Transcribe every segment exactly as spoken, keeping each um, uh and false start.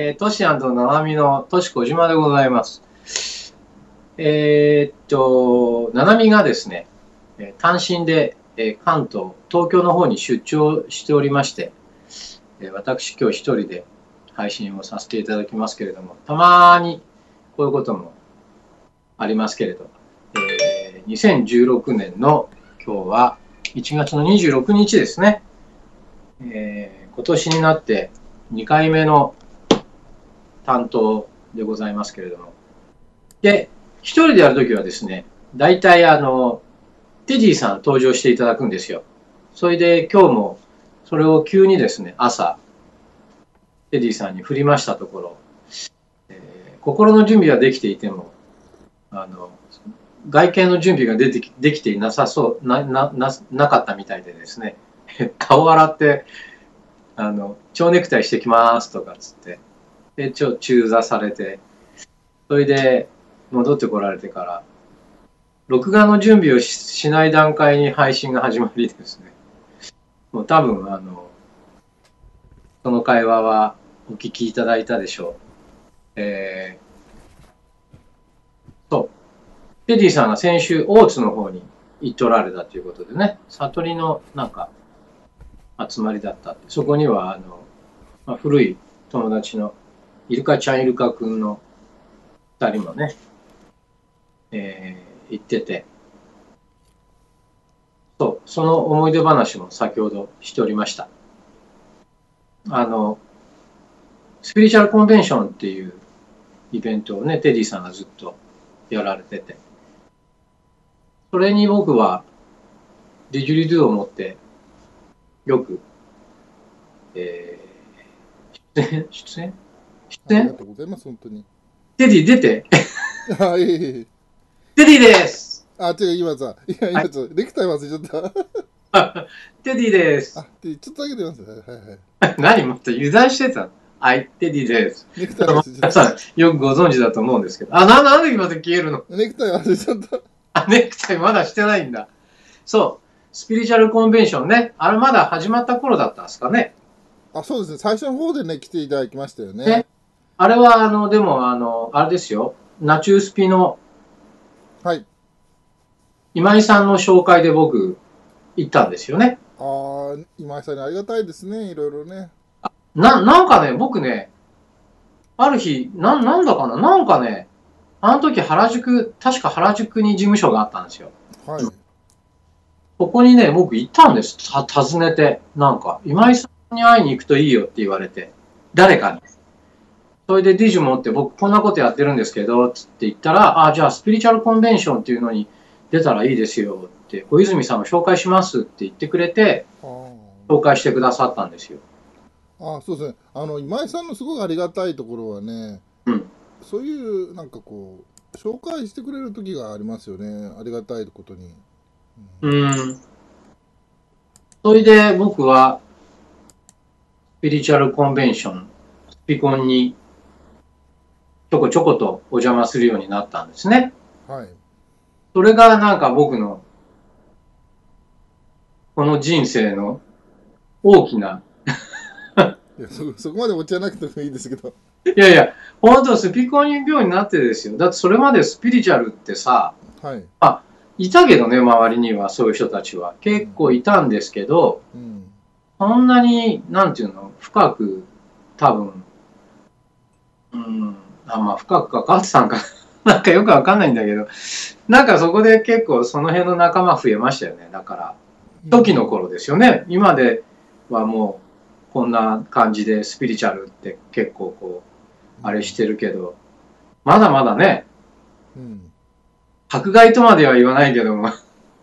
えー、トシ&ナナミのトシ小島でございます。えー、っと、ナナミがですね、単身で関東、東京の方に出張しておりまして、私今日一人で配信をさせていただきますけれども、たまにこういうこともありますけれど、えー、にせんじゅうろくねんの今日はいちがつのにじゅうろくにちですね。えー、今年になってにかいめの担当でございますけれども。で、一人でやるときはですね、大体あの、テディさん登場していただくんですよ。それで今日もそれを急にですね、朝、テディさんに振りましたところ、えー、心の準備はできていても、あの、外見の準備が出てきできていなさそう、な、な、な、なかったみたいでですね、顔洗って、あの、蝶ネクタイしてきますとかつって、で、ちょ、中座されて、それで戻ってこられてから、録画の準備を し, しない段階に配信が始まりですね。もう多分、あの、その会話はお聞きいただいたでしょう。えー、そう。テディさんが先週、大津の方に行っておられたということでね、悟りのなんか集まりだったって。そこには、あの、まあ、古い友達のイルカちゃん、イルカくんの二人もね、えー、行ってて、そう、その思い出話も先ほどしておりました。あの、スピリチュアルコンベンションっていうイベントをね、テディさんがずっとやられてて、それに僕はディジュリドゥを持ってよく、えー、出演出演出演ありがとうございます、本当に。 テディ出てあ、いえいえ。 テディですあ、違う、今さ、いや、 はい。 今ちょっと、ネクタイ忘れちゃった。 テディであ、 す。 で、ちょっとだけ出ます。はいはいはい。 何もっと油断してたの。はい、テディです。 ネクタイ忘れちゃっ皆さんよくご存知だと思うんですけど。あ、な、なんで今で消えるの？ た。ネクタイ忘れちゃった。 あ、ネクタイまだしてないんだ。そう。スピリチュアルコンベンションね。あれまだ始まった頃だったんですかね。 あ、そうですね。最初の方でね、来ていただきましたよね。 ね。あれは、あの、でも、あの、あれですよ。ナチュースピのはい。 今井さんの紹介で僕、行ったんですよね。 あー、今井さんにありがたいですね。いろいろね。 な、なんかね、僕ね、ある日、な、なんだかな、なんかね、あの時原宿、確か原宿に事務所があったんですよ。 はい。 ここにね、僕行ったんです。た、訪ねて。なんか、今井さんに会いに行くといいよって言われて。誰かに。それでディジュ持って僕こんなことやってるんですけど、つって言ったら、あ、じゃあスピリチュアルコンベンションっていうのに出たらいいですよって、小泉さんを紹介しますって言ってくれて、 あー、 紹介してくださったんですよ。 あー、そうですね。あの、今井さんのすごくありがたいところはね、 うん。 そういう、なんかこう、紹介してくれる時がありますよね。ありがたいことに。 うん。それで僕はスピリチュアルコンベンション、スピコンにちょこちょことお邪魔するようになったんですね。 はい。 それがなんか僕のこの人生の大きな、 いや、そ、そこまでお茶なくてもいいですけど。 いやいや、本当スピコン病になってですよ。だってそれまでスピリチュアルってさ、 はい。 あ、いたけどね、周りにはそういう人たちは。結構いたんですけど、 うん。 そんなに、なんていうの、深く、多分、うん、あ、まあ深く関わってたんかなんかよくわかんないんだけど、なんかそこで結構その辺の仲間増えましたよね。だから、初期の頃ですよね。今ではもう、こんな感じでスピリチュアルって結構こう、あれしてるけど、まだまだね、 うん。 迫害とまでは言わないけども、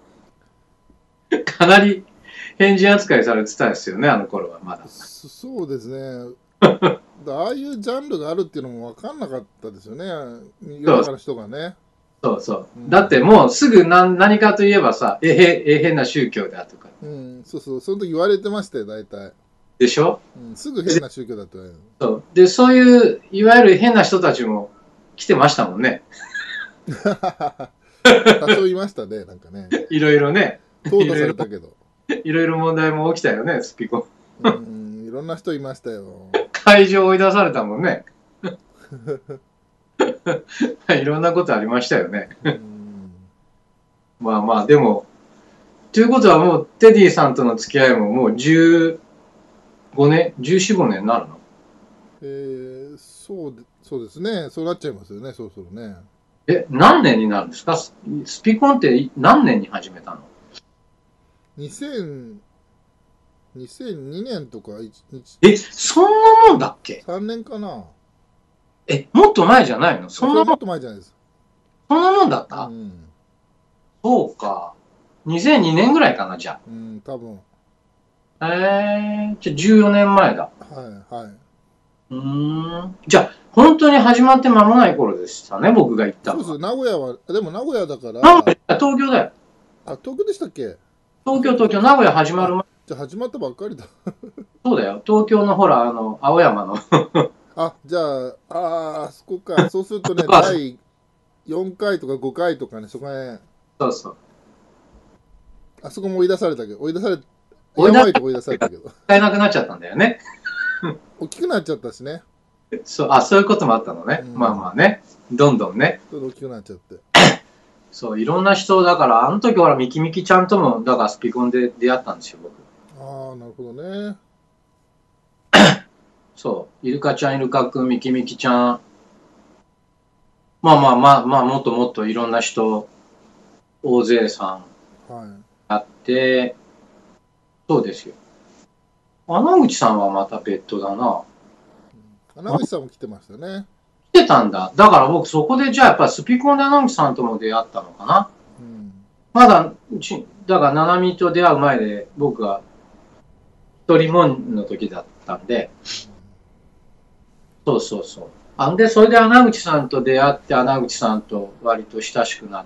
かなり変人扱いされてたですよね、あの頃はまだ。 そそうですね。だああいうジャンルがあるっていうのも分かんなかったですよね。世そうの中の人がね。 そうそう。 うん。 だってもうすぐ何何かといえばさ、えへ、え変な宗教だとか。 うん。そうそう。その時言われてましたよ、大体。 でしょ？ うん。すぐ変な宗教だと言われる。 そう。で、そういう、いわゆる変な人たちも来てましたもんね。 多少いましたね、なんかね。 いろいろね。 淘汰いろいろ、 されたけど。 いろいろ問題も起きたよね、スピコ。 うん。いろんな人いましたよ。 会場追い出されたもんね。 いろんなことありましたよね。 うん、 まあまあ、でも、ということはもう、テディさんとの付き合いももうじゅうごねん、じゅうよん、ごねんになるの？ えー、そうで、そうですね。そうなっちゃいますよね、そろそろね。 え、何年になるんですか？ススピコンって何年に始めたの？ にせん、にせんにねんとかいち、 え、そんなもんだっけ？ さんねんかな。 え、もっと前じゃないの？そんなもん、 それもっと前じゃないです。 そんなもんだっうた？ ん。 そうか。にせんにねんぐらいかな、じゃうん、多分。 あ。えー、じゃあじゅうよねんまえだ。 はい、はい。 うーん。じゃあ、本当に始まって間もない頃でしたね、僕が行ったそうです。 のは。 名古屋は、でも名古屋だから、 名古屋、東京だよ。 あ、東京でしたっけ？ 東京、東京、名古屋始まるあ、 前。 じゃあ始まったばっかりだ。 そうだよ。東京のほら、あの、青山の。 あ、じゃあ、あーあそこか。そうするとね、だいよんかいとかごかいとかね、そこへ、 そうそう。 あそこも追い出されたけど、追い出され、 追い出されやばいとこ追い出されたけど、 使えなくなっちゃったんだよね。 大きくなっちゃったしね。 そう、あ、そういうこともあったのね。 うん、 まあまあね。どんどんね。 ちょっと大きくなっちゃって。 そう、いろんな人、だから、あの時ほら、ミキミキちゃんとも、だからスピコンで出会ったんですよ、僕。 ああ、なるほどね。 そう、イルカちゃん、イルカくん、ミキミキちゃん。まあまあまあまあ、もっともっといろんな人、大勢さんはい。 あって、そうですよ。穴口さんはまた別途だな。 穴口さんも来てましたね。 来てたんだ。だから僕そこでじゃあやっぱスピコンで穴口さんとも出会ったのかな。 うん。 まだ、ちだから、ナナミと出会う前で、僕が一人もんの時だったんで、そうそうそう。あんで、それで穴口さんと出会って、穴口さんと割と親しくなって、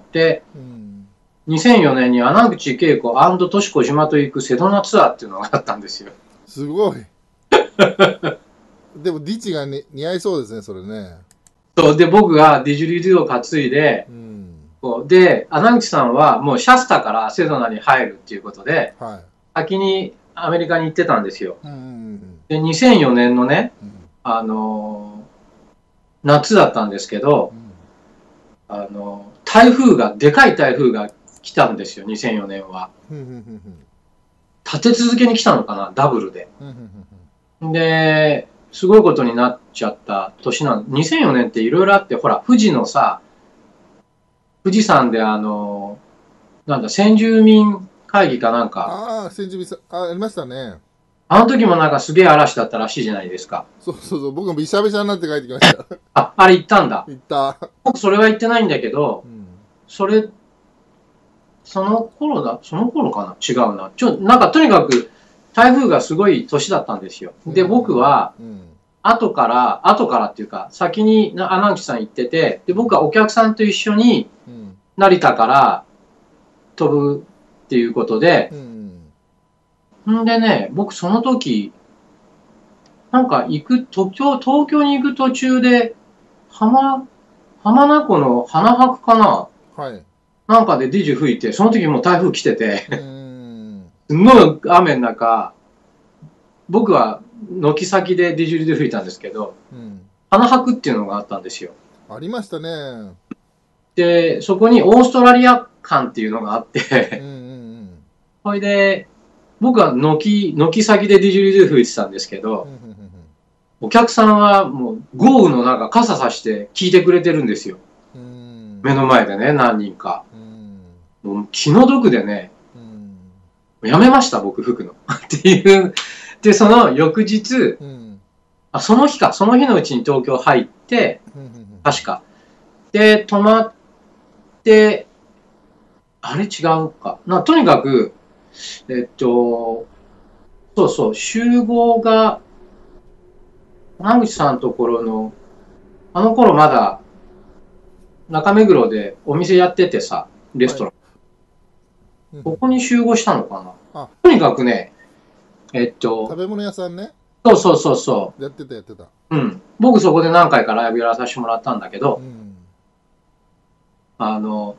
うん。 にせんよねんに穴口恵子としこ島と行くセドナツアーっていうのがあったんですよ。 すごい。でも、ディチが、ね、似合いそうですね、それね。 そうで、僕がディジュリドゥを担いで、 うん。 こうで、穴口さんはもうシャスタからセドナに入るっていうことで、 はい。 先にアメリカに行ってたんですよ。 うんうんで、にせんよねんのね、 うん。 あのー夏だったんですけどう、ん。 あのー台風が、でかい台風が来たんですよ、にせんよねんは。 うんうんうん立て続けに来たのかな、ダブルで。 うんうんうん。 で、すごいことになっちゃった年なん、にせんよねんっていろいろあって、ほら、富士のさ、富士山であのーなんだ、先住民会議かなんか、 ああ、千住さん、あ、ありましたね。 あの時もなんかすげえ嵐だったらしいじゃないですか。 そうそうそう、僕もびしゃびしゃになって帰ってきました。 あ、あれ行ったんだ。 行った。 僕それは行ってないんだけど、 うん。 それ、その頃だ、その頃かな違うな。ちょ、なんかとにかく台風がすごい年だったんですよ。で、僕は、 うん。 後から、後からっていうか、先にな穴口さん行ってて、で、僕はお客さんと一緒にうん。 成田から飛ぶっていうことで、 うん。 んでね、僕その時、なんか行く、東京、東京に行く途中で、浜、浜名湖の花博かなはい。 なんかでディジュ吹いて、その時もう台風来てて、 うん。 すんごい雨の中、僕は軒先でディジュリで吹いたんですけど、 うん。 花博っていうのがあったんですよ。 ありましたね。 で、そこにオーストラリア館っていうのがあっうんうて、 んそれで、僕は軒、軒先でディジュリで吹いてたんですけうん。 ど、 うんうんお客さんはもう豪雨の中傘さして聞いてくれてるんですよ。 うん。うん。 目の前でね、何人か。 うん。 もう気の毒でね、 うん。 やめました、僕吹くの。っていう。で、その翌日、 うん。 あ、その日か、その日のうちに東京入って、 うんうん確か。で、泊まって、あれ違うか。な、とにかく、えっと、そうそう、集合が、穴口さんのところの、あの頃まだ、中目黒でお店やっててさ、レストラン。 うん。 ここに集合したのかな。 あ、 とにかくね、えっと、 食べ物屋さんね。 そうそうそうそやってたやってた。 う。うん。僕そこで何回かライブやらさせてもらったんだけど、 うん。 あの、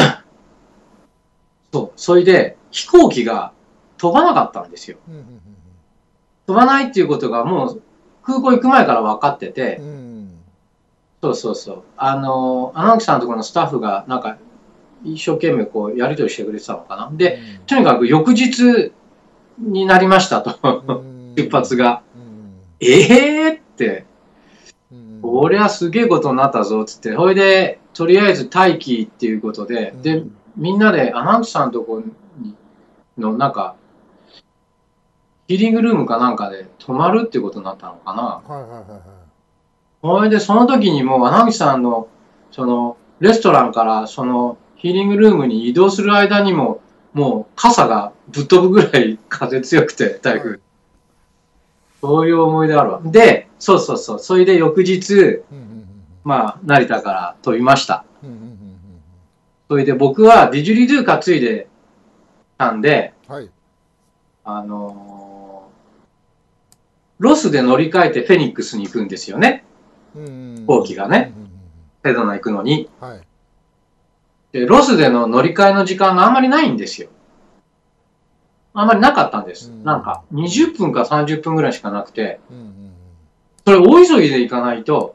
そう、それで飛行機が飛ばなかったんですよ。 うんうん飛ばないっていうことがもう空港行く前から分かってて、 うん。うん。 そうそうそう。あの、穴垣さんのところのスタッフが、なんか、一生懸命こう、やり取りしてくれてたのかな。で、 うんとにかく翌日になりましたと、 うん出発が。 うんえーって、 うんこりゃすげえことになったぞ、つって。それで、とりあえず待機っていうことで、でうん、 みんなで穴垣さんのところの、なんか、ヒーリングルームかなんかで泊まるっていうことになったのかな。 はいはいはいはい。 それで、その時にもう、穴口さんの、その、レストランから、その、ヒーリングルームに移動する間にも、もう、傘がぶっ飛ぶぐらい風強くて、台風。 はいそういう思い出あるわ。で、そうそうそう。それで翌日、 うんうんまあ、成田から飛びました。 うんうんうんうんそれで僕はディジュリドゥ担いでたんで、 うんはい。 あのーロスで乗り換えてフェニックスに行くんですよね。 うんうん飛行機がね。 うんうんセドナ行くのに。 うんはい。 で、ロスでの乗り換えの時間があんまりないんですよ。あんまりなかったんです。 うんなんか、にじゅっぷんかさんじゅっぷんぐらいしかなくて、 うんうんそれ大急ぎで行かないと、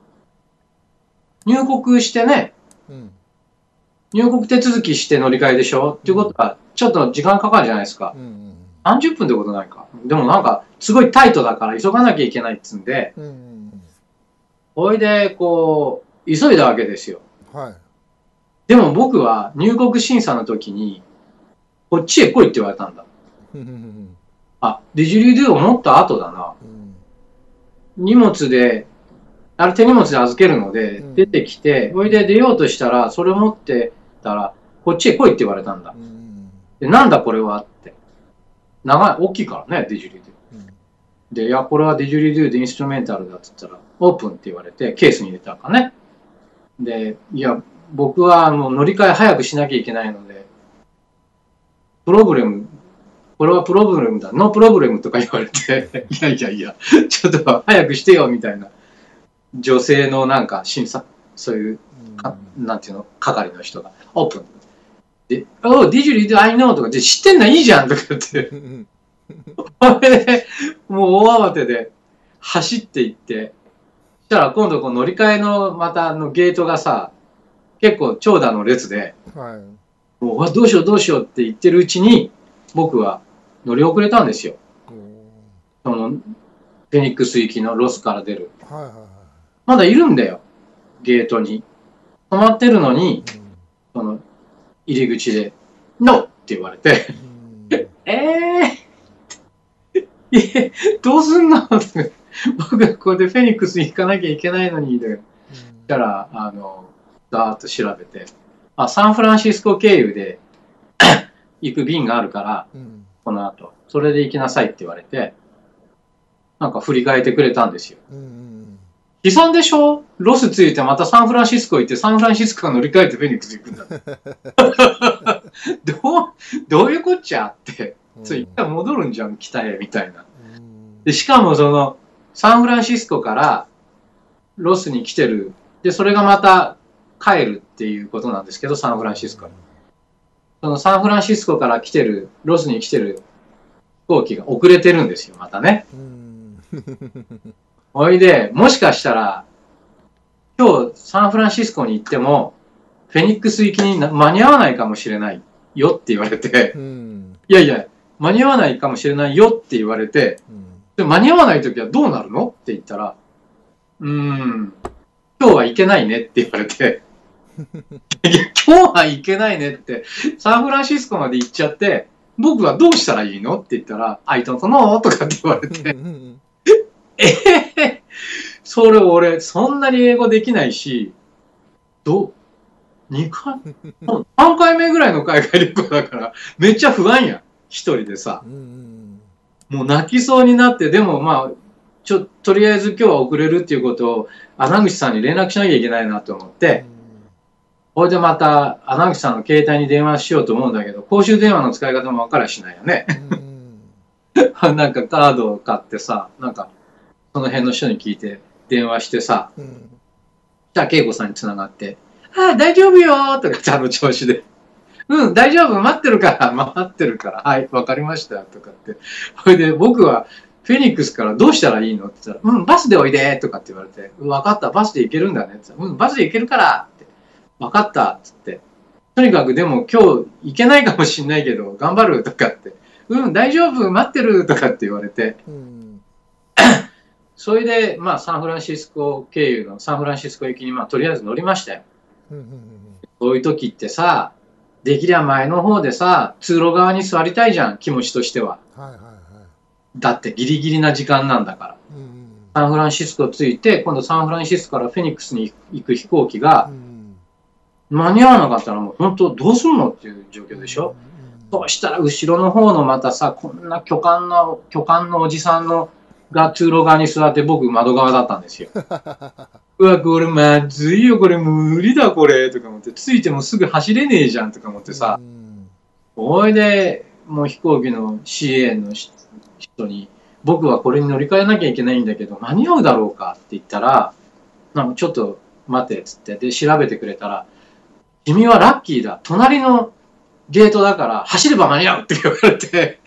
入国してね、 うん入国手続きして乗り換えでしょっていうことは、ちょっと時間かかるじゃないですか。 うんうんさんじゅっぷんってことないか。でもなんか、すごいタイトだから急がなきゃいけないっつうんで、 うんうんほいで、こう、急いだわけですよ。 はい。 でも僕は入国審査の時に、こっちへ来いって言われたんだ。 うんうんうんあ、ディジュリドゥを持った後だな。 うん荷物で、あれ手荷物で預けるので、 うん出てきて、ほいで出ようとしたら、それ持ってたら、こっちへ来いって言われたんだ。 うんで、なんだこれはって。長い、大きいからね、ディジュリドゥ。 うんで、いや、これはディジュリドゥでインストゥルメンタルだって言ったら、オープンって言われて、ケースに入れたかね。で、いや、僕はもう乗り換え早くしなきゃいけないので、プロブレム、これはプロブレムだ、ノープロブレムとか言われて、いやいやいや、ちょっと早くしてよみたいな、女性のなんか審査、そういうか、なんていうの、係の人が、オープン。で、おう、ディジュリドゥ、I know とか、で、知ってんのいいじゃんとか言って、 うんそれで、もう大慌てで走っていって、そしたら今度こう乗り換えのまたあのゲートがさ、結構長蛇の列で、 はい。 もううわどうしようどうしようって言ってるうちに、僕は乗り遅れたんですよ。 おその、フェニックス行きのロスから出る。 ーはいはいはい。 まだいるんだよ、ゲートに。止まってるのに、その、入り口で、ノーって言われて、 うんうんえーえ、どうすんのって僕がここでフェニックスに行かなきゃいけないのに、で、したら、あの、だーっと調べて、あ、サンフランシスコ経由で行く便があるから、 うんこの後、それで行きなさいって言われて、なんか振り返ってくれたんですよ。 うんうん悲惨でしょロス着いてまたサンフランシスコ行って、サンフランシスコが乗り換えてフェニックス行くんだ。どう、どういうこっちゃって、それ一回戻るんじゃん、北へ、みたいな。 うんで、しかもその、サンフランシスコからロスに来てる。で、それがまた帰るっていうことなんですけど、サンフランシスコに。そのサンフランシスコから来てる、ロスに来てる飛行機が遅れてるんですよ、またね。 うんおいで、もしかしたら、今日サンフランシスコに行っても、フェニックス行きに間に合わないかもしれないよって言われて、 うんいやいや、間に合わないかもしれないよって言われて、 うんで間に合わないときはどうなるのって言ったら、うーん、今日は行けないねって言われて、いや、今日は行けないねって、サンフランシスコまで行っちゃって、僕はどうしたらいいのって言ったら、I don't know とかって言われて、 うんえへへ、それ俺、そんなに英語できないし、ど、にかい、さんかいめぐらいの海外旅行だから、めっちゃ不安やん、一人でさ。 うんもう泣きそうになって、でもまあ、ちょ、とりあえず今日は遅れるっていうことを、穴口さんに連絡しなきゃいけないなと思って、これでまた、穴口さんの携帯に電話しようと思うんだけど、公衆電話の使い方も分からしないよね。 うんなんかカードを買ってさ、なんか、その辺の人に聞いて電話してさ、 うんじゃあ恵子さんに繋がって、ああ、大丈夫よーとかってあの調子で、うん、大丈夫、待ってるから、待ってるから、はい、わかりましたとかって。それで僕はフェニックスからどうしたらいいのって言ったら、うん、バスでおいでとかって言われて、分かった、バスで行けるんだねって言ったら、うん、バスで行けるからって、分かったっつって、とにかくでも今日行けないかもしんないけど、頑張るとかって、うん、大丈夫、待ってるとかって言われて、うん、それで、まあ、サンフランシスコ経由のサンフランシスコ行きに、まあ、とりあえず乗りましたよ。そういう時ってさ、できりゃ前の方でさ、通路側に座りたいじゃん、気持ちとしては。はいはいはい、だってギリギリな時間なんだから。うんうん、サンフランシスコ着いて、今度サンフランシスコからフェニックスに行く飛行機が、うん、間に合わなかったらもう本当どうすんのっていう状況でしょ。うんうん、そうしたら後ろの方のまたさ、こんな巨漢の、巨漢のおじさんのが通路側に座って僕窓側だったんですよ。うわ、これまずいよ、これ無理だこれとか思って、ついてもすぐ走れねえじゃんとか思ってさ、おいで、もう飛行機の シーエー の人に、僕はこれに乗り換えなきゃいけないんだけど、間に合うだろうかって言ったら、なんかちょっと待ってっつって、で、調べてくれたら、君はラッキーだ、隣のゲートだから走れば間に合うって言われて、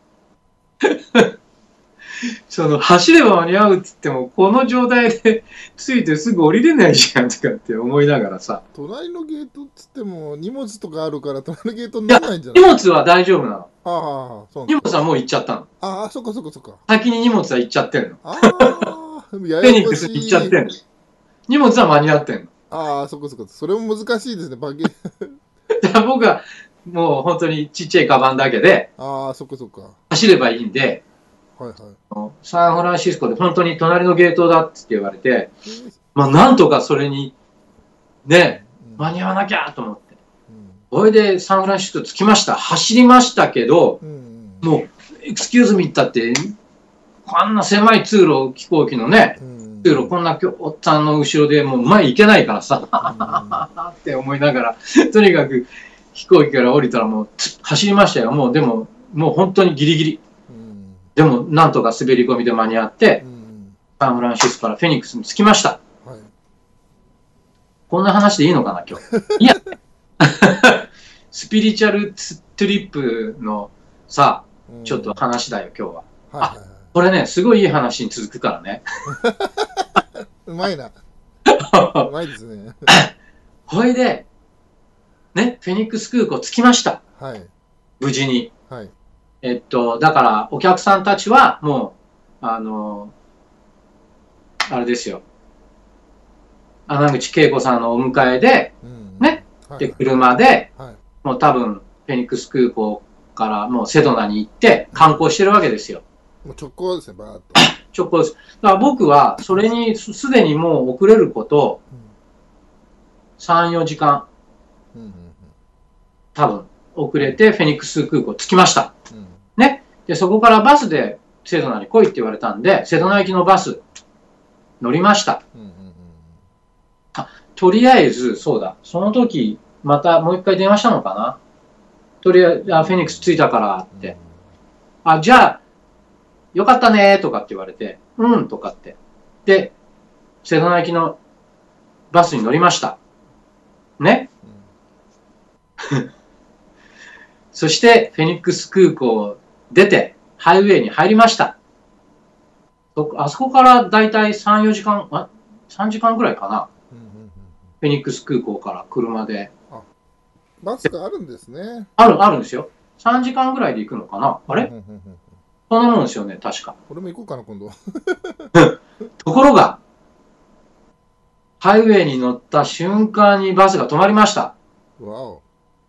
その走れば間に合うって言ってもこの状態でついてすぐ降りれないじゃんとかって思いながらさ、 隣のゲートっつっても荷物とかあるから隣のゲートにならないんじゃない？ 荷物は大丈夫なの。 ああ、そう荷物はもう行っちゃったの。 ああ、そっかそっかそっか。 先に荷物は行っちゃってんの。ああ、 フェニックスに行っちゃってんの。荷物は間に合ってんの。 ああ、そっかそっか。それも難しいですね、バゲだから僕はもう本当にちっちゃいカバンだけで、 ああ、そっかそっか。 走ればいいんで、はいはい、サンフランシスコで本当に隣のゲートだって言われて、まあなんとかそれにね、間に合わなきゃと思って。それでサンフランシスコ着きました。走りましたけど、もう、エクスキューズミーったって、こんな狭い通路、飛行機のね、通路、こんなおっさんの後ろでもう前行けないからさ、って思いながら、とにかく飛行機から降りたらもう走りましたよ。もうでも、もう本当にギリギリ。でも、なんとか滑り込みで間に合って、サンフランシスコからフェニックスに着きました。はい、こんな話でいいのかな、今日。いや、スピリチュアルトリップのさ、ちょっと話だよ、今日は。あ、これね、すごいいい話に続くからね。 うまいな。うまいですね。 ほいで、ね、フェニックス空港着きました。はい、無事に。はい、えっと、だから、お客さんたちは、もう、あの、あれですよ。穴口恵子さんのお迎えで、うん、ね、はい、で、車で、はい、もう多分、フェニックス空港からもうセドナに行って観光してるわけですよ。 もう直行ですね、バーッと。 直行です。だから僕は、それにすでにもう遅れること、さん、よじかん、多分、遅れてフェニックス空港着きました。うん、ね。で、そこからバスでセドナに来いって言われたんで、セドナ行きのバス乗りました。うんうんうん、あ、とりあえず、そうだ、その時、またもう一回電話したのかな。とりあえず、あ、フェニックス着いたからって。うん、あ、じゃあ、よかったねとかって言われて、うんとかって。で、セドナ行きのバスに乗りました。ね。うん、そして、フェニックス空港を出て、ハイウェイに入りました。あそこからだいたいさん、よじかん、あ、さんじかんぐらいかな。うんうんうん、フェニックス空港から車で。 あ、バスがあるんですね。 ある、あるんですよ。さんじかんぐらいで行くのかな。あれ、うんうんうん、そんなもんですよね、確か。 俺も行こうかな、今度。 ところが、ハイウェイに乗った瞬間にバスが止まりました。わお。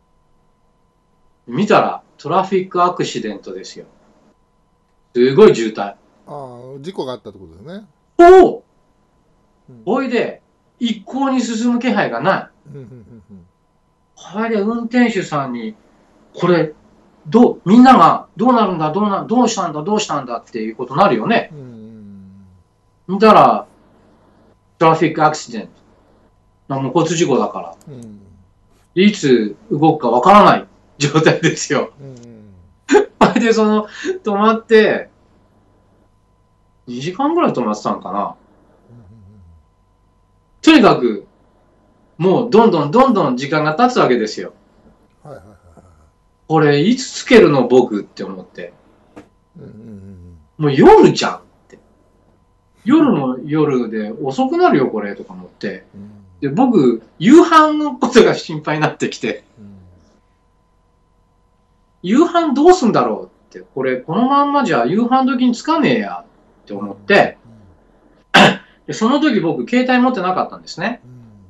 見たら、トラフィックアクシデントですよ。すごい渋滞。 ああ、事故があったってことですね。 おお、うん、おいで、一向に進む気配がない。これで運転手さんに、これ、どう、みんながどうなるんだ、どうな、どうしたんだ、どうしたんだっていうことになるよね。見たら、トラフィックアクシデント。もう交通事故だから。うん、いつ動くかわからない状態ですよ。あれで、その、止まって、にじかんぐらい止まってたのかな。とにかく、もうどんどんどんどん時間が経つわけですよ。はいはいはい、これ、いつつけるの僕って思って。うんうんうん、 もう夜じゃんって。夜も夜で遅くなるよ、これ、とか思って。で、僕、夕飯のことが心配になってきて、夕飯どうすんだろうって、これ、このまんまじゃ夕飯時につかねえやって思って、でその時僕、携帯持ってなかったんですね。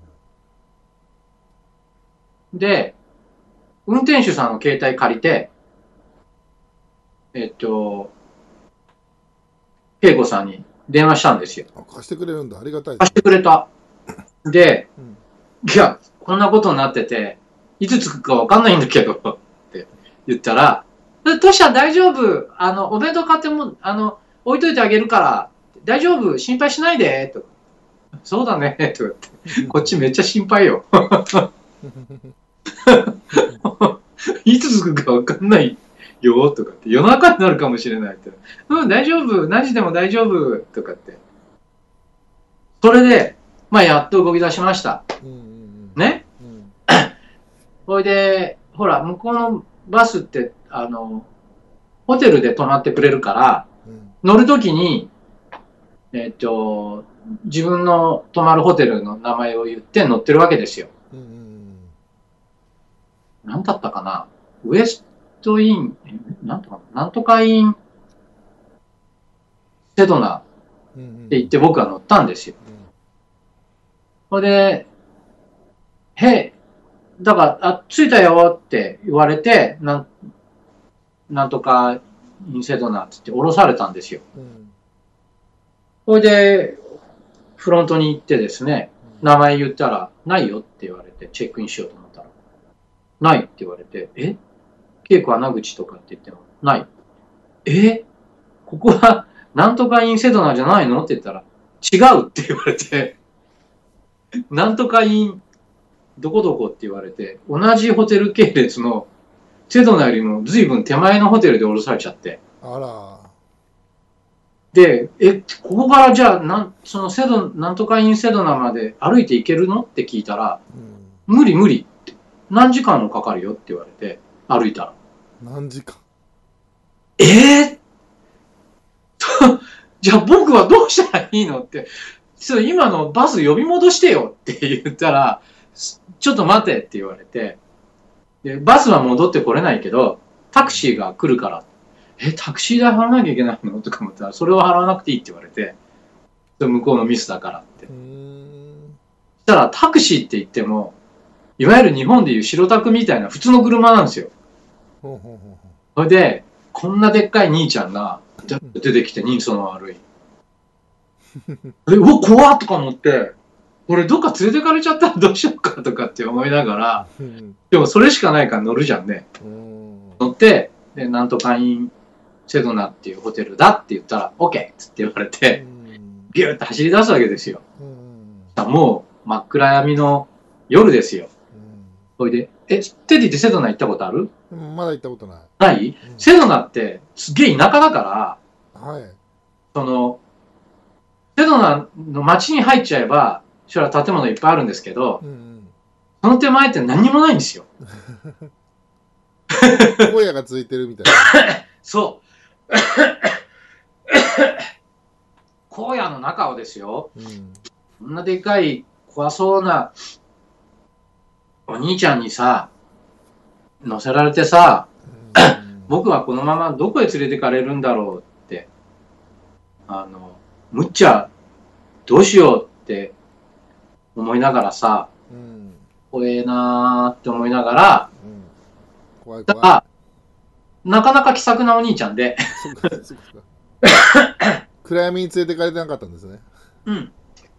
で、運転手さんの携帯借りて、えっと、恵子さんに電話したんですよ。 あ、貸してくれるんだ。ありがたい。 貸してくれた。で、うん、いや、こんなことになってて、いつ着くかわかんないんだけど、って言ったら、どうした大丈夫あの、お弁当買っても、あの、置いといてあげるから、大丈夫心配しないで、と。そうだね、とか言って。こっちめっちゃ心配よ。いつ着くかわかんないよ、とかって。夜中になるかもしれないって。うん、大丈夫。何時でも大丈夫。とかって。それで、まあ、やっと動き出しました。ね。ほいで、ほら、向こうのバスって、あの、ホテルで泊まってくれるから、乗るときに、えっと、自分の泊まるホテルの名前を言って乗ってるわけですよ。何だったかな、ウエストイン、なんとか、なんとかインセドナって言って僕は乗ったんですよ。それで、へい、だから、あ、着いたよって言われて、なん、なんとかインセドナって言って降ろされたんですよ。それで、フロントに行ってですね、名前言ったら、ないよって言われて、チェックインしようと思ったら、ないって言われて、え稽古穴口とかって言っても、ない。えここは、なんとかインセドナじゃないのって言ったら、違うって言われて、なんとかイン、どこどこって言われて、同じホテル系列のセドナよりも随分手前のホテルで降ろされちゃって。 あら。 で、え、ここからじゃあ、なん、そのセド、なんとかインセドナまで歩いて行けるのって聞いたら、うん、無理無理って。何時間もかかるよって言われて、歩いたら。 何時間えー、じゃあ僕はどうしたらいいのって、今のバス呼び戻してよって言ったら、ちょっと待てって言われて、で、バスは戻ってこれないけど、タクシーが来るから、え、タクシー代払わなきゃいけないのとか思ったら、それを払わなくていいって言われて、向こうのミスだからって。そしたらタクシーって言っても、いわゆる日本でいう白タクみたいな普通の車なんですよ。それで、こんなでっかい兄ちゃんが出てきて人相の悪い。え、うわ、怖っとか思って、俺どっか連れてかれちゃったらどうしようかとかって思いながら、でもそれしかないから乗るじゃんね。乗って、で、なんとかインセドナっていうホテルだって言ったら、OK! って言われて、ビューって走り出すわけですよ。もう真っ暗闇の夜ですよ。それで、え、テディってセドナ行ったことある？ まだ行ったことない。 ない？セドナってすげえ田舎だから、はい、その、セドナの街に入っちゃえば、それは建物いっぱいあるんですけど、うんうん、その手前って何にもないんですよ。 荒野がついてるみたいな。 そう。荒野の中をですよ、うん、こんなでかい怖そうなお兄ちゃんにさ、乗せられてさ、うん、僕はこのままどこへ連れてかれるんだろうって、あの、むっちゃどうしようって思いながらさ、うん、怖えなーって思いながら、うん、 怖い怖い。なかなか気さくなお兄ちゃんで。 暗闇に連れてかれてなかったんですね。 うん。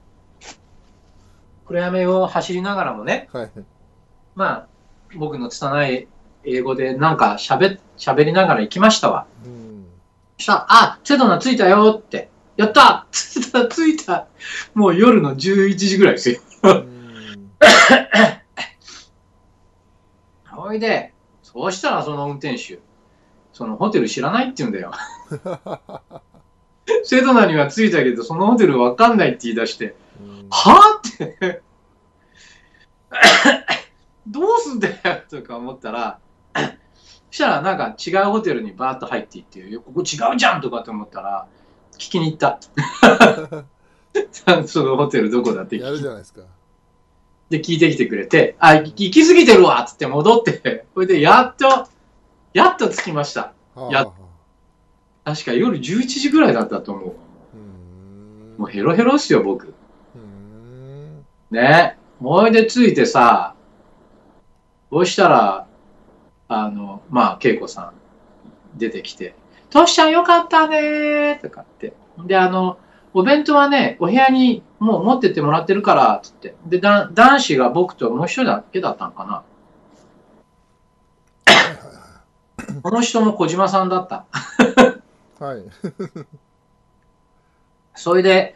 暗闇を走りながらもね、はい、まあ、僕の拙い英語でなんか喋、喋りながら行きましたわ。うん、そしたら、あ、セドナ着いたよって。やった着いた着いたもう夜のじゅういちじぐらいですよ。ほいで、そうしたらその運転手、そのホテル知らないって言うんだよ。セドナには着いたけど、そのホテルわかんないって言い出して、はぁってどうすんだよとか思ったら、 そしたらなんか違うホテルにバーッと入っていって、ここ違うじゃんとかと思ったら、聞きに行った。そのホテルどこだって聞やるじゃないですか。 で聞いてきてくれて、あ、行き過ぎてるわっつって戻って、それでやっと、やっと着きました。 はあ、 やはあ、 確か夜じゅういちじぐらいだったと思う。 うーんもうヘロヘロっすよ、僕。 うーんね。もいで着いてさ、そうしたら、あの、まあ、恵子さん出てきて、トシちゃんよかったねーとかって。で、あの、お弁当はね、お部屋にもう持ってってもらってるから、つって。で、だ男子が僕ともう一人だけだったのかな。 はいはいはこの人も小島さんだった。 いはいそれで、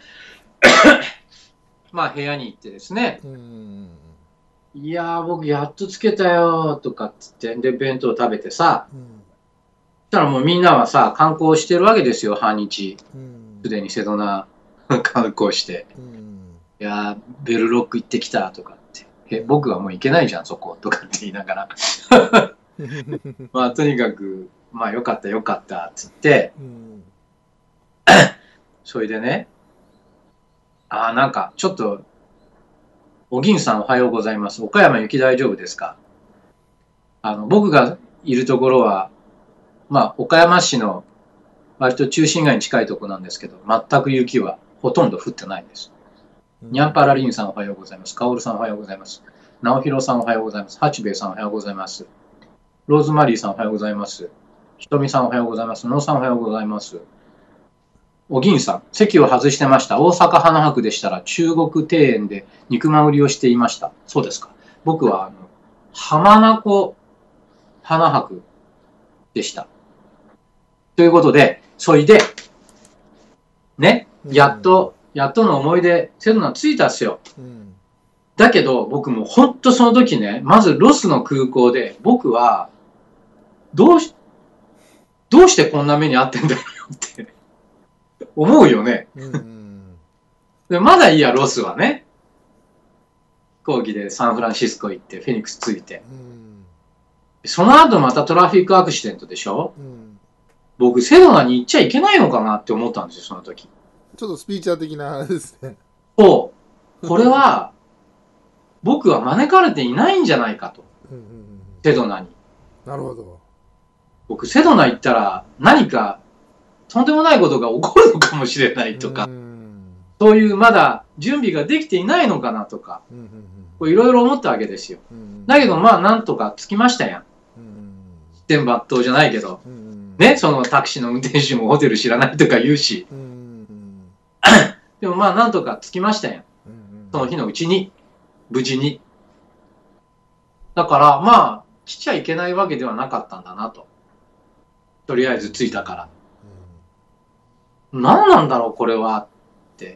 まあ部屋に行ってですね、 うーんいやー僕やっとつけたよーとかっつって、で、弁当食べてさ、 うんそしたらもうみんなはさ、観光してるわけですよ、半日。 うんすでに瀬戸内観光して。 うんいやー、ベルロック行ってきたとかって。え、僕はもう行けないじゃん、そことかって言いながら。まあ、とにかく、まあ、よかった、よかった、っつって、 うんそれでね、ああ、なんか、ちょっと、お銀さんおはようございます。岡山行き大丈夫ですか？あの、僕がいるところは、まあ、岡山市の割と中心街に近いところなんですけど、全く雪はほとんど降ってないんです。にゃんぱらりんさんおはようございます。かおるさんおはようございます。なおひろさんおはようございます。八兵衛さんおはようございます。ローズマリーさんおはようございます。ひとみさんおはようございます。のうさんおはようございます。お銀さん、席を外してました。大阪花博でしたら中国庭園で肉まん売りをしていました。そうですか。僕はあの浜名湖花博でした。ということで、そいで、ね、やっと、やっとの思い出、セドナ着いたっすよ。 うんだけど、僕も本当その時ね、まずロスの空港で、僕は、どうし、どうしてこんな目に遭ってんだよって思うよね。 うんでまだいいや、ロスはね。飛行機でサンフランシスコ行って、フェニックス着いて。 うんその後またトラフィックアクシデントでしょ？ うん僕、セドナに行っちゃいけないのかなって思ったんですよ、その時。 ちょっとスピーチャー的なあれですね。 そう。これは、僕は招かれていないんじゃないかと。 うんうんうんセドナに。 なるほど。 僕、セドナ行ったら何かとんでもないことが起こるのかもしれないとか、 うんそういうまだ準備ができていないのかなとか、 うんうんいろいろ思ったわけですよ。 うんだけど、まあ、なんとか着きましたやん。 うん天抜刀じゃないけど。 うんね、そのタクシーの運転手もホテル知らないとか言うし。 うんうんでもまあ、なんとか着きましたやん。 うんその日のうちに。無事に。だから、まあ、来ちゃいけないわけではなかったんだなと。とりあえず着いたから。何なんだろう、これは。って。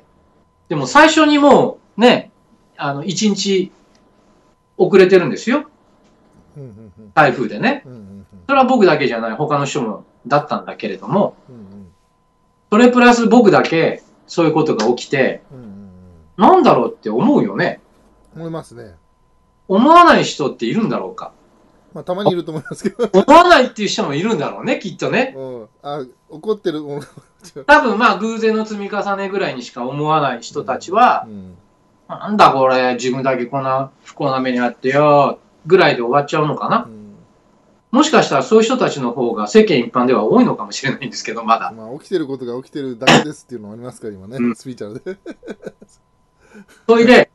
でも最初にもう、ね、あの、一日遅れてるんですよ。 うんうんうん台風でね。 うんうんそれは僕だけじゃない、他の人もだったんだけれども、 うんそれプラス僕だけそういうことが起きて、 うんうんなんだろうって思うよね。 思いますね。 思わない人っているんだろうか。 まあ、たまにいると思いますけど。 思わないっていう人もいるんだろうね、きっとね。 うんあ、怒ってる。うん多分まあ偶然の積み重ねぐらいにしか思わない人たちは、 うんなんだこれ、自分だけこんな不幸な目にあってよ、ぐらいで終わっちゃうのかな。 うんもしかしたらそういう人たちの方が世間一般では多いのかもしれないんですけど、まだ。 まあ、起きてることが起きてるだけですっていうのもありますから、今ね、 うんスピーチャーで。 それで、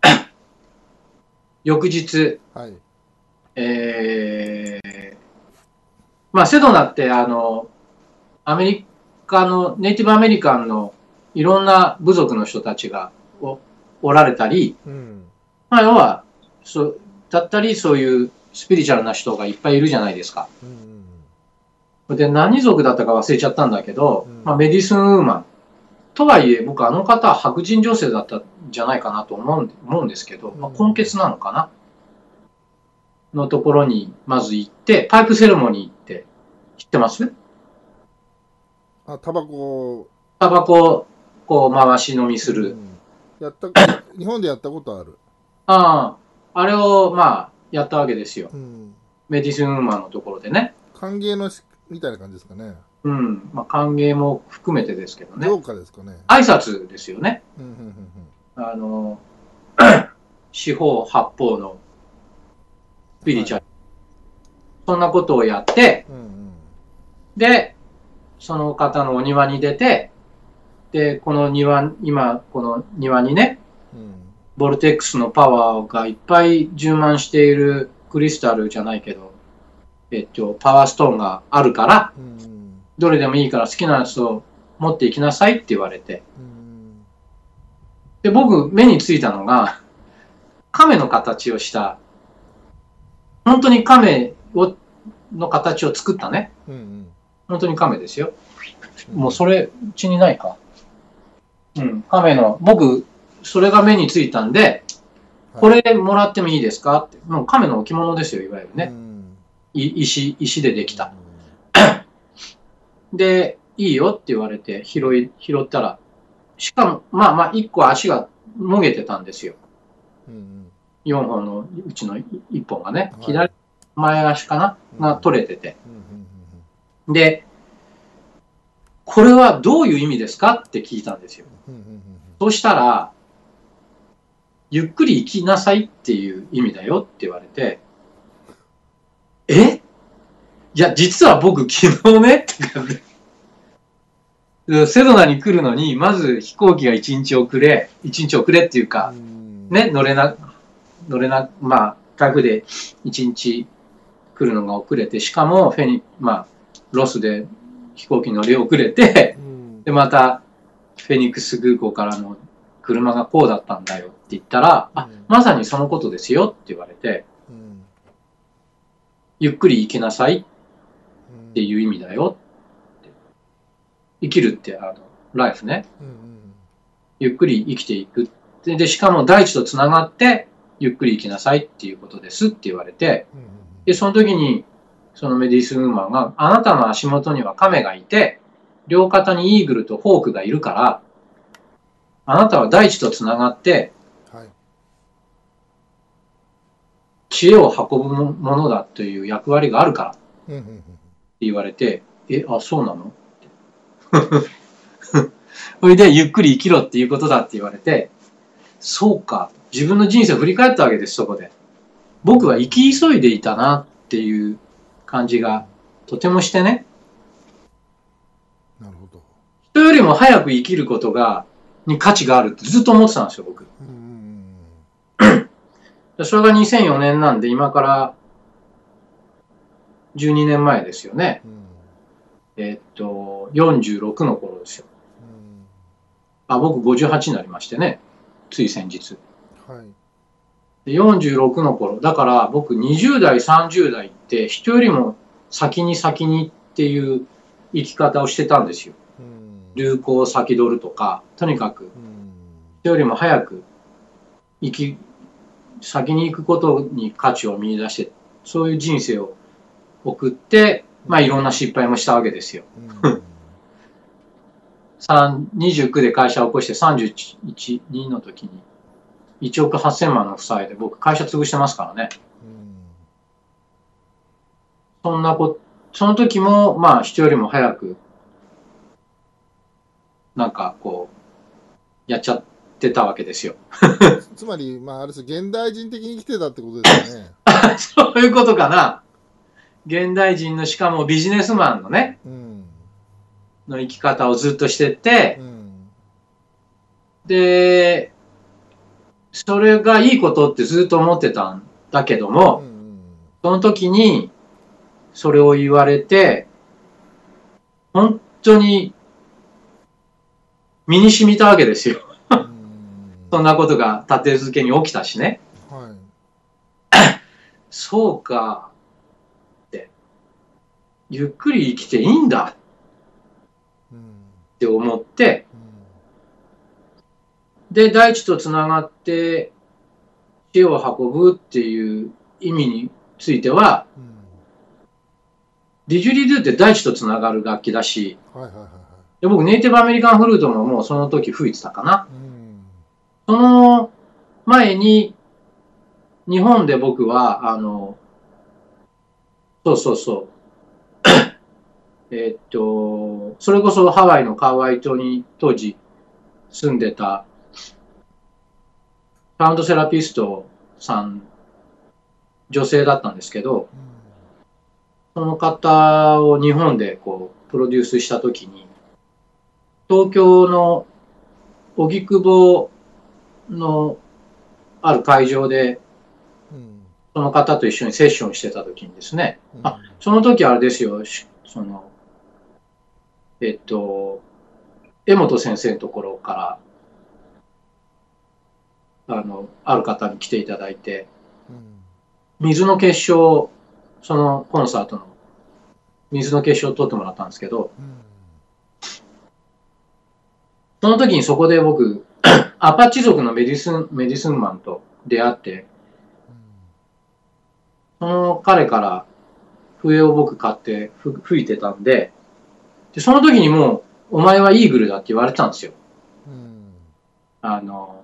翌日、 はい。 えー、まあ、セドナって、あの、アメリカの、ネイティブアメリカンのいろんな部族の人たちがおおられたり、 うん。 まあ、要は、そう、だったり、そういうスピリチュアルな人がいっぱいいるじゃないですか。 うん。 で、何族だったか忘れちゃったんだけど、 うんまあ、メディスンウーマン。とはいえ、僕、あの方は白人女性だったんじゃないかなと思うん思うんですけど、まあ、根血なのかなのところにまず行って、パイプセレモニー行って、知ってますあ、タバコ、 タバコをこう回し飲みする。 うんやった、日本でやったことある。 ああ、あれをまあ、やったわけですよ。 うん。 メディスンウーマンのところでね。 歓迎のしみたいな感じですかね。 うん。まあ、歓迎も含めてですけどね。 浄化ですかね。 挨拶ですよね。 うんうんうんあの、四方八方のスピリチュアル。 はいそんなことをやって、 うんうんで、その方のお庭に出て、で、この庭、今、この庭にね、 うんボルテックスのパワーがいっぱい充満しているクリスタルじゃないけど、えっと、パワーストーンがあるから、 うんどれでもいいから好きなやつを持っていきなさいって言われて。 うんで、僕、目についたのが、亀の形をした、本当に亀をの形を作ったね。 うんうん本当に亀ですよ。もうそれ、うちにないか。うん、亀の、僕、それが目についたんで、これもらってもいいですかって。もう亀の置物ですよ、いわゆるね。 うんい石、石でできた。で、いいよって言われて拾い、拾ったら、しかも、まあまあ、一個足がもげてたんですよ。 うんよんほんのうちのいっぽんがね、 はい左前足かなが取れてて。 うんで、これはどういう意味ですかって聞いたんですよ。 うんうんうんそうしたら、ゆっくり生きなさいっていう意味だよって言われて、えいや、実は僕昨日ねって感じで、セドナに来るのに、まず飛行機がいちにち遅れ、いちにち遅れっていうか、ね、乗れな、乗れな、まあ、台風でいちにち来るのが遅れて、しかもフェニ、まあ、ロスで飛行機乗り遅れて、で、また、フェニックス空港からの車がこうだったんだよって言ったら、あ、まさにそのことですよって言われて、ゆっくり生きなさいっていう意味だよって。生きるって、あの、ライフね。ゆっくり生きていく。で、でしかも大地とつながって、ゆっくり生きなさいっていうことですって言われて、で、その時に、そのメディスウーマンが、あなたの足元には亀がいて、両肩にイーグルとフォークがいるから、あなたは大地とつながって、知恵を運ぶものだという役割があるからって言われて、え、あ、そうなのそれで、ゆっくり生きろっていうことだって言われて、そうか。自分の人生を振り返ったわけです、そこで。僕は生き急いでいたなっていう感じがとてもしてね。 なるほど。 人よりも早く生きることが、に価値があるってずっと思ってたんですよ、僕。それがにせんよねんなんで、今からじゅうにねんまえですよね。えっと、よんじゅうろくの頃ですよ。あ、僕ごじゅうはちになりましてね。つい先日。 はい、 でよんじゅうろくの頃。だから僕にじゅう代、さんじゅう代って人よりも先に先にっていう生き方をしてたんですよ。流行を先取るとか、とにかく人よりも早く生き、先に行くことに価値を見出して、そういう人生を送って、まあいろんな失敗もしたわけですよ。にじゅうきゅうで会社を起こしてさんじゅういち、にの時にいちおくはっせんまんの負債で僕会社潰してますからね。そんなこ、その時もまあ人よりも早くなんかこうやっちゃってたわけですよ。 つまり、まあ、ある種現代人的に生きてたってことですよね。 そういうことかな。現代人のしかもビジネスマンのね、うん、の生き方をずっとしてって、うん、で、それがいいことってずっと思ってたんだけども、うんうん、その時にそれを言われて、本当に身に染みたわけですよ。そんなことが立て続けに起きたしね。はい、そうかって。ゆっくり生きていいんだって思って、で、大地とつながって知恵を運ぶっていう意味については、ディジュリドゥって大地とつながる楽器だし、で僕ネイティブアメリカンフルートももうその時吹いてたかな。その前に日本で僕はあのそうそうそうえっと、それこそハワイのカワイ島に当時住んでたサウンドセラピストさん、女性だったんですけど、その方を日本でこうプロデュースしたときに、東京の荻窪のある会場で、その方と一緒にセッションしてたときにですね、あ、その時あれですよ、その、えっと、江本先生のところから、あの、ある方に来ていただいて、水の結晶、そのコンサートの水の結晶を取ってもらったんですけど、その時にそこで僕、アパッチ族のメディスン、メディスンマンと出会って、その彼から笛を僕買って吹いてたんで、でその時にもう、お前はイーグルだって言われてたんですよ。あの、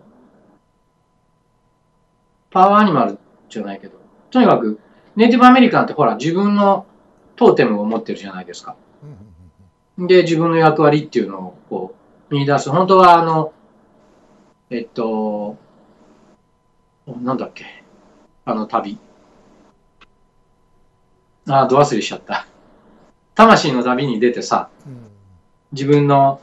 パワーアニマルじゃないけど、とにかく、ネイティブアメリカンってほら、自分のトーテムを持ってるじゃないですか。で、自分の役割っていうのをこう見出す。本当はあの、えっと、なんだっけ、あの旅。ああ、ど忘れしちゃった。魂の旅に出てさ、自分の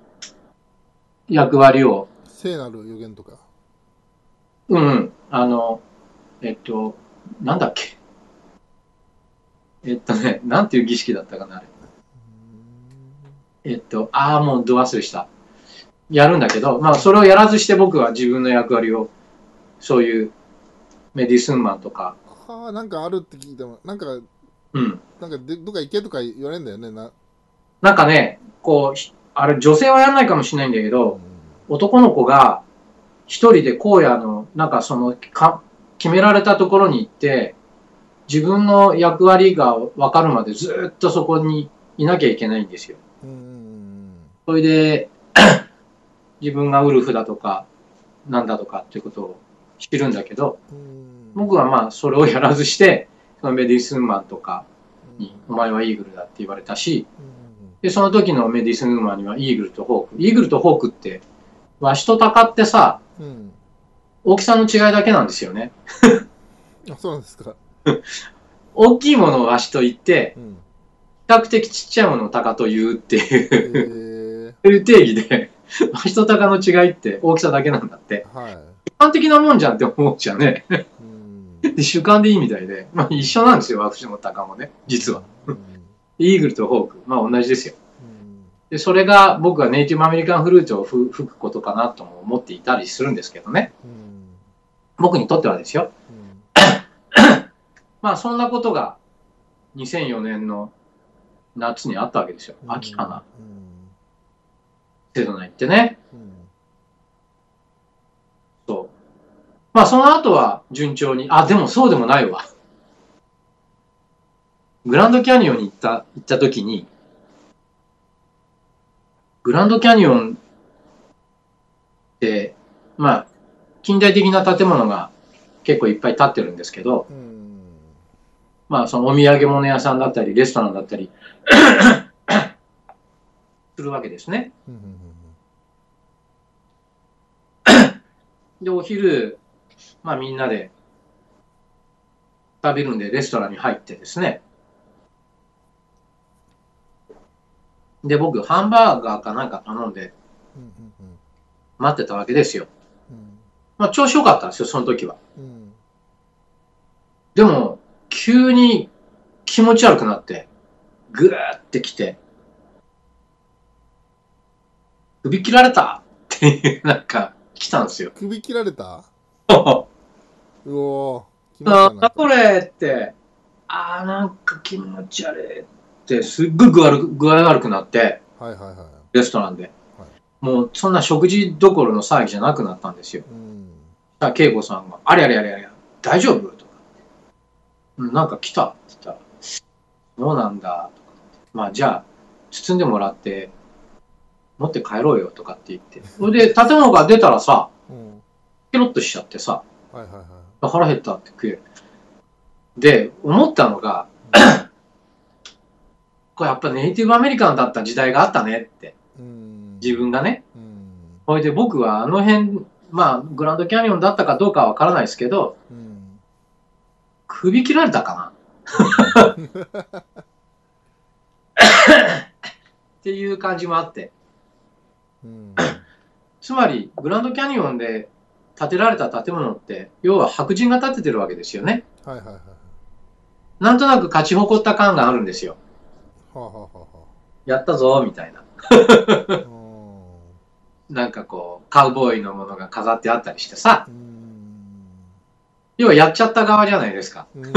役割を。 聖なる予言とか。 うんうん。あの、えっと、なんだっけ。えっとね、なんていう儀式だったかな、あれ。えっと、ああ、もうど忘れした。やるんだけど、まあ、それをやらずして僕は自分の役割を、そういうメディスンマンとか。 はあ、なんかあるって聞いても、なんか、 うん。 なんかで、どっか行けとか言われるんだよね。な、 なんかね、こう、あれ、女性はやらないかもしれないんだけど、うん、男の子が一人で荒野の、なんかそのか、決められたところに行って、自分の役割が分かるまでずっとそこにいなきゃいけないんですよ。うん、それで、自分がウルフだとか、なんだとかっていうことを知るんだけど、うん、僕はまあそれをやらずして、そのメディスンマンとかに、お前はイーグルだって言われたし、で、その時のメディスンウーマンにはイーグルとホーク。イーグルとホークって、ワシとタカってさ、うん、大きさの違いだけなんですよね。 あ、そうなんですか。 大きいものをワシと言って、うん、比較的ちっちゃいものをタカと言うっていう、そういう定義で、ワシとタカの違いって大きさだけなんだって。はい、一般的なもんじゃんって思うじゃんね。うん、で主観でいいみたいで、まあ一緒なんですよ、ワシもタカもね、実は。うんイーグルとホーク、まあ同じですよ。で、それが僕はネイティブアメリカンフルーツを吹くことかなとも思っていたりするんですけどね。僕にとってはですよ。まあそんなことがにせんよねんの夏にあったわけですよ。秋かな。セドナ行ってね。そう。まあその後は順調に、あ、でもそうでもないわ。グランドキャニオンに行った、行った時に、グランドキャニオンって、まあ、近代的な建物が結構いっぱい建ってるんですけど、うん、まあ、そのお土産物屋さんだったり、レストランだったり、するわけですね。で、お昼、まあみんなで食べるんで、レストランに入ってですね、で、僕、ハンバーガーかなんか頼んで、待ってたわけですよ。まあ、調子良かったんですよ、その時は。でも、急に気持ち悪くなって、ぐーってきて、首切られたっていう、なんか、来たんですよ。 首切られたうおー、 なんだこれって、あーなんか気持ち悪いって、すっごい具合悪具合悪くなって、はいはいはい、レストランで、はい。もうそんな食事どころの騒ぎじゃなくなったんですよ。うん、恵子さんが、あれあれあれあれ、大丈夫とか、なんか来たって言ったら、そうなんだとか、まあじゃあ、包んでもらって、持って帰ろうよとかって言って。それで建物から出たらさ、うん、ケロッとしちゃってさ、はいはいはい、腹減ったって食える。で、思ったのが、 これやっぱネイティブアメリカンだった時代があったねって、 うん。 自分がね。 うん。 それで僕はあの辺、まあ、グランドキャニオンだったかどうかはわからないですけど、 うん。 首切られたかなっていう感じもあって。 うん。 つまり、グランドキャニオンで建てられた建物って、要は白人が建ててるわけですよね。 はいはいはいはい。 なんとなく勝ち誇った感があるんですよ。 はあはあはあはやったぞ、みたいな。 あ。うん。 なんかこう、カウボーイのものが飾ってあったりしてさ、 うん。 要はやっちゃった側じゃないですか。 うん。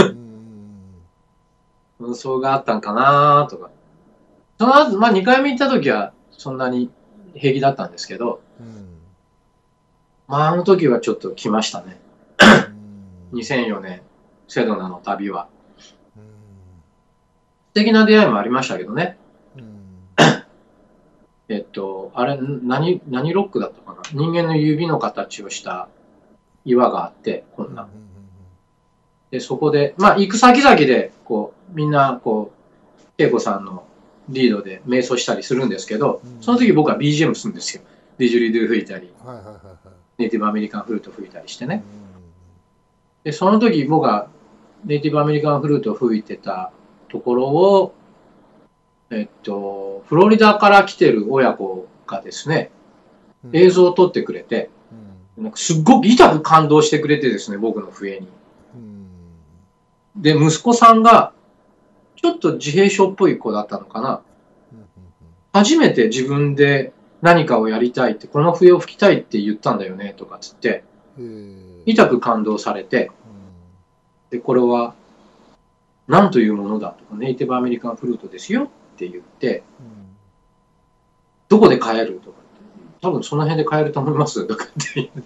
紛争があったんかなとか。その後、まあにかいめ行った時はそんなに平気だったんですけど、 うん。 まああの時はちょっと来ましたね。 うん。 にせんよねん、セドナの旅は。 うん。 素敵な出会いもありましたけどね。 うん。 えっと、あれ、何、何ロックだったかな。人間の指の形をした岩があって、こんな。で、そこで、まあ行く先々で、こう、みんな、こう、恵子さんのリードで瞑想したりするんですけど、その時僕は ビージーエム するんですよ。ディジュリドゥ吹いたり、 はいはいはいはい。 ネイティブアメリカンフルート吹いたりしてね。 うん。 で、その時僕がネイティブアメリカンフルートを吹いてたところを、えっと、フロリダから来てる親子がですね、映像を撮ってくれて、 うん。 なんかすっごく痛く感動してくれてですね、僕の笛に。 うん。 で、息子さんが、ちょっと自閉症っぽい子だったのかな。 うん初めて自分で何かをやりたいって、この笛を吹きたいって言ったんだよね、とかつって、 うん。へえ。 痛く感動されて、で、これは何というものだとか、ネイティブアメリカンフルートですよって言って、 うん。 どこで買えるとかって、多分その辺で買えると思いますとかって言って。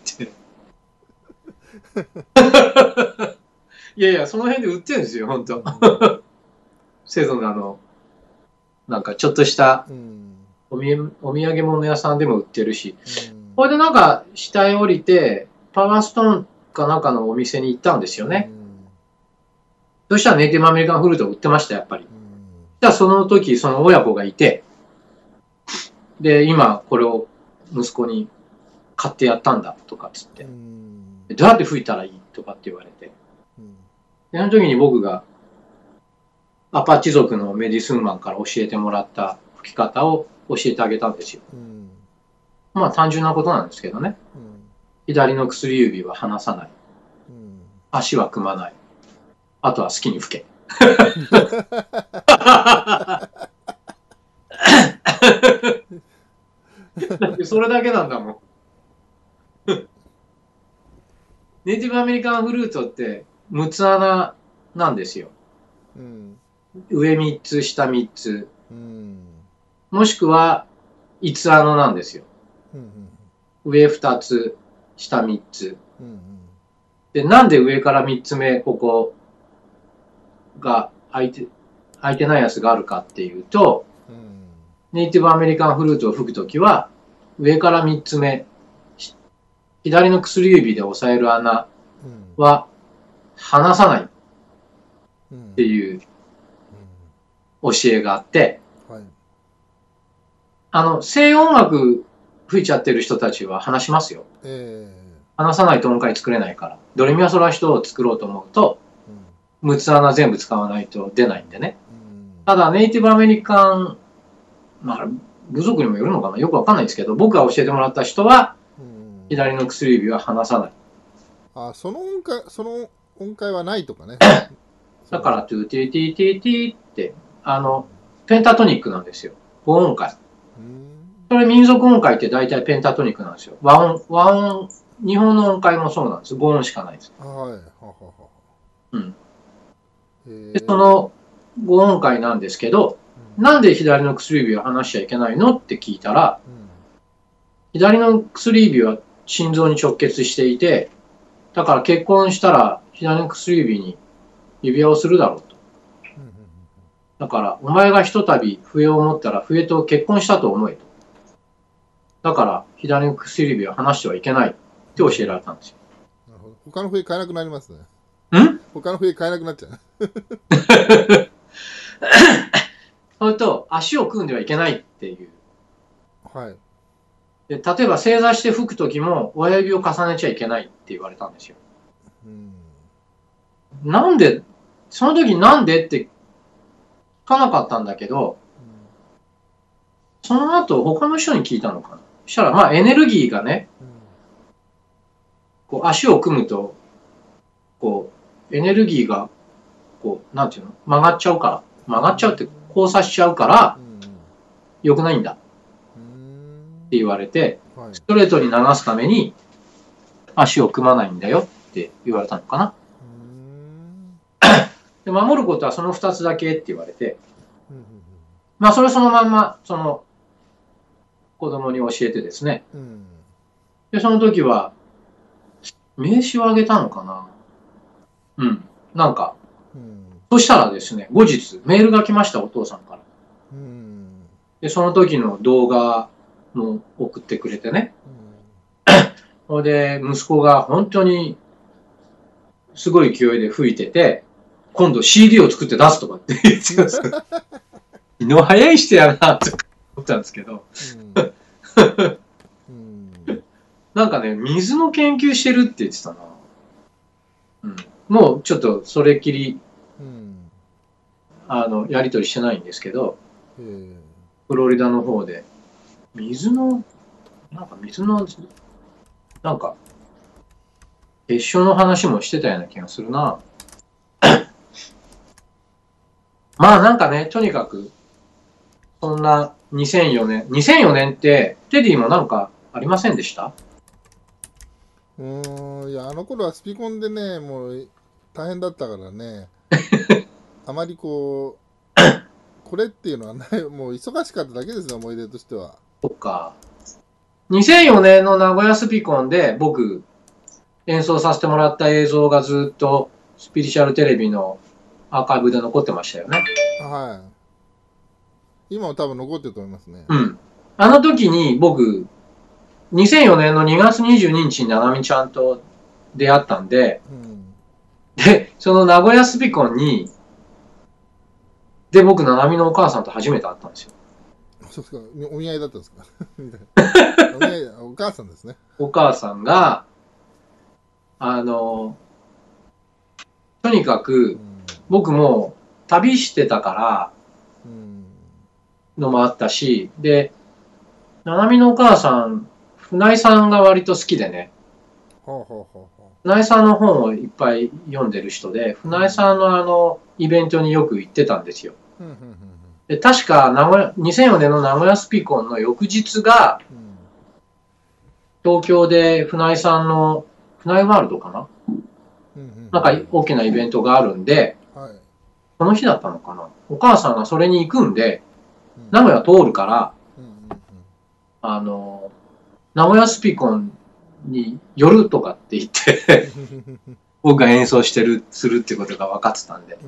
いやいや、その辺で売ってるんですよ、本当。セゾナの、なんかちょっとしたうん。 おみお土産物屋さんでも売ってるし、 うん。 これでなんか下へ降りて、パワーストーンかなんかのお店に行ったんですよね。そしたらネイティブアメリカンフルート売ってました、やっぱり。じゃあその時、その親子がいて、で、今これを息子に買ってやったんだとかっつって、どうやって吹いたらいいとかって言われて、で、その時に僕がアパッチ族のメディスンマンから教えてもらった吹き方を教えてあげたんですよ。まあ単純なことなんですけどね。左の薬指は離さない。足は組まない。あとは好きに吹け。それだけなんだもん。ネイティブアメリカンフルートってむつ穴なんですよ。うん、上みっつ、下みっつ。うん、もしくはいつ穴なんですよ。うんうん、上ふたつ、下みっつ。うんうん、で、なんで上からみっつめ、ここが開いて、開いてないやつがあるかっていうと、うん、ネイティブアメリカンフルートを吹くときは、上からみっつめ、左の薬指で押さえる穴は離さないっていう教えがあって、はい、あの、西洋音楽吹いちゃってる人たちは話しますよ。えー、話さないと音階作れないから。ドレミファソラシドを作ろうと思うと、うん、むつ穴全部使わないと出ないんでね。うん、ただ、ネイティブアメリカン、まあ、部族にもよるのかなよくわかんないですけど、僕が教えてもらった人は、左の薬指は離さない。 あ、その音階、その音階はないとかね。 だから、トゥーティーティーティーティーって、あの、ペンタトニックなんですよ。ご音階。それ民族音階って大体ペンタトニックなんですよ。和音、和音、日本の音階もそうなんです。ご音しかないです。はい。ははは。うん。で、そのご音階なんですけど、うん、なんで左の薬指を離しちゃいけないのって聞いたら、うん、左の薬指は心臓に直結していて、だから結婚したら左の薬指に指輪をするだろうと。だから、お前がひとたび笛を持ったら笛と結婚したと思えと。だから、左の薬指は離してはいけないって教えられたんですよ。 なるほど。他の笛買えなくなりますね。 ん他の笛買えなくなっちゃう。 それと足を組んではいけないっていう。 はい。 で、例えば正座して吹くときも親指を重ねちゃいけないって言われたんですよ。 うん。 なんで、その時なんでって聞かなかったんだけど、その後他の人に聞いたのかな。そしたら、まあエネルギーがね、 うん。 こう足を組むと、こう、エネルギーが、こう、なんていうの曲がっちゃうから、曲がっちゃうって交差しちゃうから、良くないんだって言われて、 はい。 ストレートに流すために足を組まないんだよって言われたのかな。で、守ることはそのふたつだけって言われて、まあそれそのまんま、その、子供に教えてですね。 うん。 で、その時は、名刺をあげたのかな。うん。なんか、 うん。 そしたらですね、後日メールが来ました、お父さんから。 うん。 で、その時の動画も送ってくれてね。それで、息子が本当にすごい勢いで吹いてて、今度 シーディー を作って出すとかって言ってたんですよ。気の早い人やなって思ったんですけど。 うん。 なんかね、水の研究してるって言ってたな。うん、もうちょっとそれっきり、 うん。 あの、やりとりしてないんですけど、 えー、 フロリダの方で、水の、なんか水の、なんか、結晶の話もしてたような気がするな。まあなんかね、とにかく、そんなにせんよねん、にせんよねんって、テディもなんかありませんでした？ うーん、いや、あの頃はスピコンでね、もう大変だったからね、あまりこう、これっていうのはない、もう忙しかっただけですよ、思い出としては。 そっか。にせんよねんの名古屋スピコンで僕、演奏させてもらった映像がずっとスピリチュアルテレビのアーカイブで残ってましたよね。 はい。今も多分残ってると思いますね。 うん。あの時に僕、にせんよねんのにがつにじゅうににちにななみちゃんと出会ったんで、 うん。 で、その名古屋スピコンに、で、僕、ななみのお母さんと初めて会ったんですよ。 そうですか、お見合いだったんですかお見合い、お母さんですね。 お母さんが、あの、とにかく、僕も旅してたからのもあったし、で、ななみのお母さん、船井さんが割と好きでね、 ほうほうほうほ船井さんの本をいっぱい読んでる人で、船井さんのあの、イベントによく行ってたんですよ。 う。うんうんで、確か名古屋、にせんよねんの名古屋スピコンの翌日が、 うん。 東京で船井さんの、船井ワールドかなうんうんなんか大きなイベントがあるんで、 うん。はい。 その日だったのかなお母さんがそれに行くんで、 うん名古屋通るから、 うんうんあの、名古屋スピコンに寄るとかって言って僕が演奏してる、するってことが分かってたんで。 うん。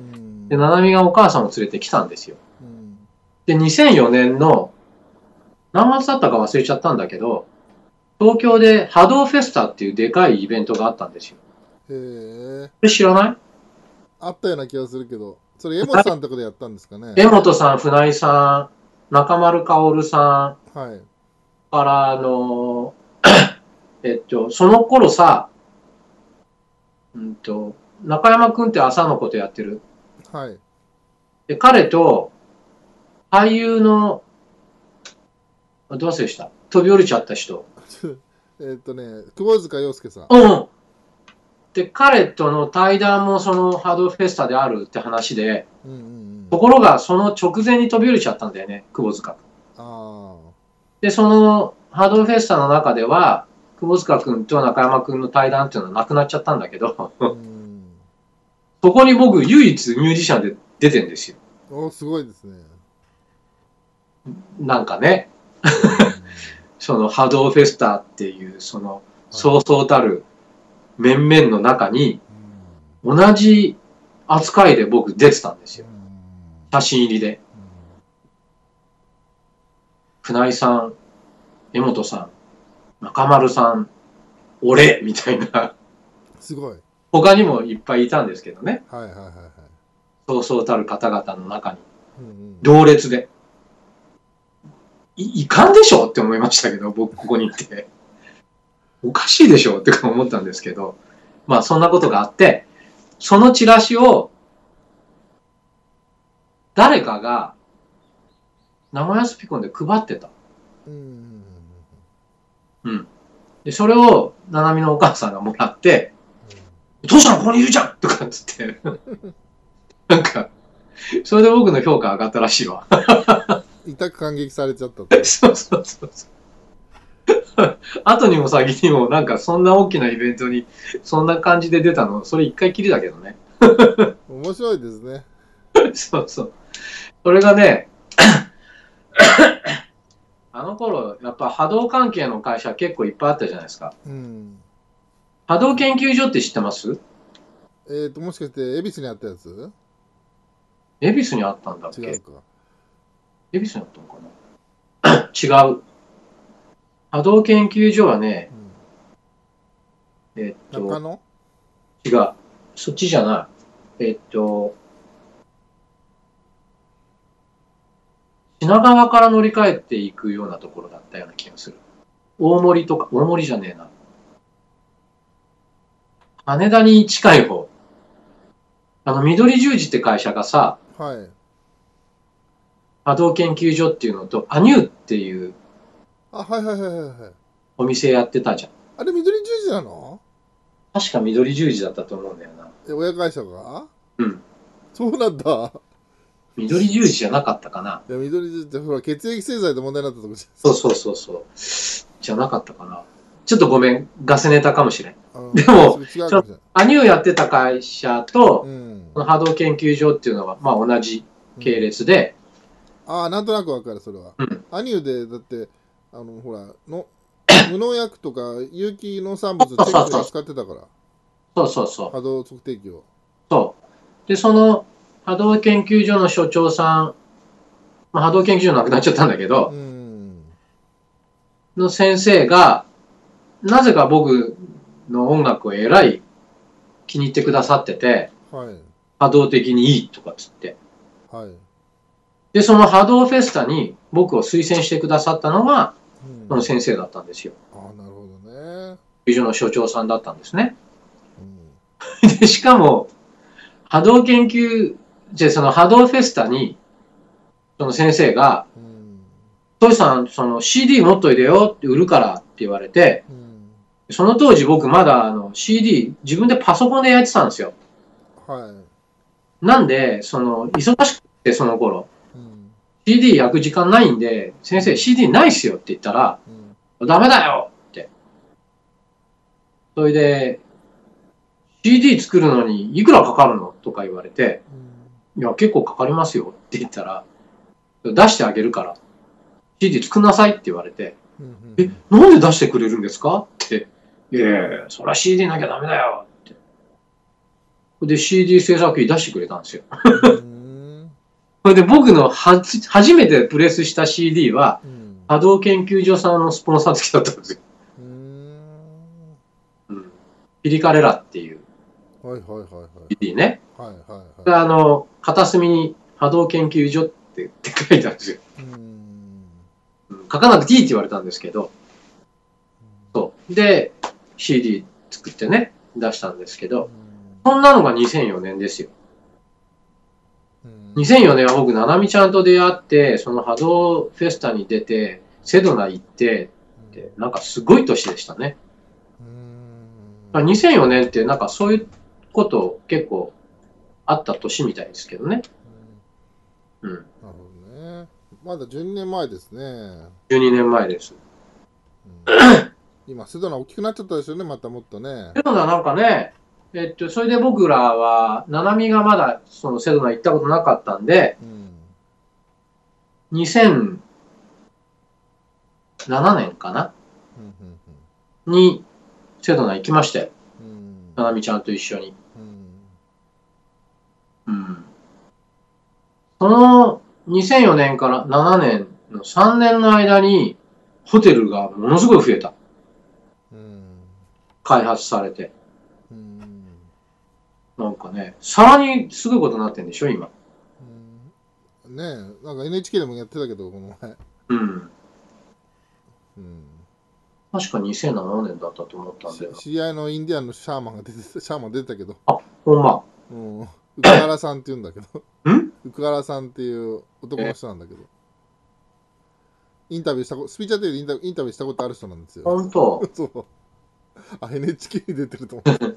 で、ななみがお母さんを連れてきたんですよ。 うん。 で、にせんよねんの何月だったか忘れちゃったんだけど、東京で波動フェスタっていうでかいイベントがあったんですよ。 へえ。 これ知らない？ あったような気がするけど、それ、江本さんとこでやったんですかね。 江本さん、船井さん、中丸薫さんはい。 から、あの、えっと、その頃さ、うんと、中山くんって朝のことやってる。 はい。 で、彼と、俳優の、どうせでした。飛び降りちゃった人。 えっとね、窪塚洋介さん。 うん。で、彼との対談もそのハードフェスタであるって話で、 うんうんうん。 ところがその直前に飛び降りちゃったんだよね、窪塚。 あで、そのハードフェスタの中では、窪塚くんと中山くんの対談っていうのはなくなっちゃったんだけど、 あ。うん。 そこに僕唯一ミュージシャンで出てんですよ。 お、すごいですね。 なんかね、その波動フェスタっていう、その、 はい。 そうそうたる面々の中に、 うん。 同じ扱いで僕出てたんですよ。 うん。 写真入りで。船井さん、江本さん、中丸さん、俺みたいな。 すごい。 他にもいっぱいいたんですけどね。 はいはいはいはい。 そうそうたる方々の中に。 うん、 同列で。い、いかんでしょって思いましたけど、僕ここにいて。おかしいでしょって思ったんですけど、まあそんなことがあって、そのチラシを誰かが生安ピコンで配ってた。 うん、 うん。で、それを、ななみのお母さんがもらって、お父さんここにいるじゃんとかっつって、なんか、それで僕の評価上がったらしいわ。 痛く感激されちゃったと。 そうそうそうそう。後にも先にも、なんかそんな大きなイベントに、そんな感じで出たの、それ一回きりだけどね。 面白いですね。 そうそう。それがね、あの頃、やっぱ波動関係の会社結構いっぱいあったじゃないですか。 うん。 波動研究所って知ってます？ えーと、もしかして、恵比寿にあったやつ？ 恵比寿にあったんだっけ？ 違うか。 恵比寿にあったのかな？違う。波動研究所はね、 うん、 えっと、 中野？ 違う。そっちじゃない。えっと、品川から乗り換えていくようなところだったような気がする。大森とか、大森じゃねえな。羽田に近い方。あの、緑十字って会社がさ、 はい。 波動研究所っていうのと、アニューっていうあ、はいはいはいはいはい。 お店やってたじゃん。 あれ、緑十字なの？ 確か緑十字だったと思うんだよな。 え、親会社が？ うん。 そうなんだ。 緑十字じゃなかったかな。 いや、緑十字ってほら、血液製剤で問題になったとこじそうそうそうそう。じゃなかったかな。ちょっとごめん、ガセネタかもしれん。 ゃん。 でも、 違うかもしれない。 アニューやってた会社と、 うん。 この波動研究所っていうのは、まあ同じ系列で、 ああ、なんとなくわかる、それは。 うん。 アニューで、だって、あの、ほら、の無農薬とか有機農産物チェックに使ってたから、 そうそうそう。 波動測定器を。 そう。で、その波動研究所の所長さん、まあ、波動研究所なくなっちゃったんだけうど、 ん。 の先生が、なぜか僕の音楽をえらい気に入ってくださってて、 はい。 波動的にいいとかっつって。 はい。 で、その波動フェスタに僕を推薦してくださったのが、 うん。 その先生だったんですよ。 ああ、なるほどね。 研究所の所長さんだったんですね。 うん。 で、しかも、波動研究、じゃその波動フェスタに、その先生が、 うん。 トシさん、その シーディー 持っといてよって売るからって言われて、 うん。 その当時僕まだあの シーディー 自分でパソコンでやってたんですよ。 はい。 なんで、その、忙しくてその頃、 うん。 シーディー 焼く時間ないんで、先生 シーディー ないっすよって言ったら、 うん。 ダメだよって。それで、シーディー 作るのにいくらかかるのとか言われて、いや、結構かかりますよって言ったら、出してあげるから、シーディー 作んなさいって言われて、 うん。 え、なんで出してくれるんですかって。いやいやいや、そりゃ シーディー なきゃダメだよって。で、シーディー 制作費出してくれたんですよ。 うん。 それで僕のは初めてプレスした シーディー は、 うん。 波動研究所さんのスポンサー付きだったんですよ。 うん。 うん。ピリカレラっていうはいはいはいはい。 シーディー ね。 はいはいはい。 あの、片隅に波動研究所ってって書いてあるんですよ。 うん。 書かなくていいって言われたんですけど、そう。で、シーディー 作ってね、出したんですけど、そんなのがにせんよねんですよ。にせんよねんは僕、ななみちゃんと出会って、その波動フェスタに出て、セドナ行って、でなんかすごい年でしたね。にせんよねんってなんかそういうこと結構あった年みたいですけどね。うん。なるほどね。まだじゅうにねんまえですね。 じゅうにねんまえです。 うん、今、セドナ大きくなっちゃったですよね、またもっとね。 セドナなんかね、えっと、それで僕らは、ななみがまだそのセドナ行ったことなかったんで、うん、にせんななねんかな、うん、にセドナ行きましたよ。うん、ななみちゃんと一緒に。うん。うん、そのにせんよねんからななねんのさんねんの間に、ホテルがものすごい増えた。うん、開発されて。うん、なんかね、さらにすごいことになってるんでしょ、今。 ねえ、なんか エヌエイチケー でもやってたけど、この前。 うん。 うん。 確かにせんななねんだったと思ったんだしよな。 知り合いのインディアンのシャーマンが出てた、シャーマン出てたけど、 あ、ほんま。 うん。ウクガラさんって言うんだけど、 んウクガラさんっていう男の人なんだけど、インタビューしたこ、スピーチャーテレビでインタインタビューしたことある人なんですよ。 ほんと。 そう。あ、エヌエイチケー に出てると思って。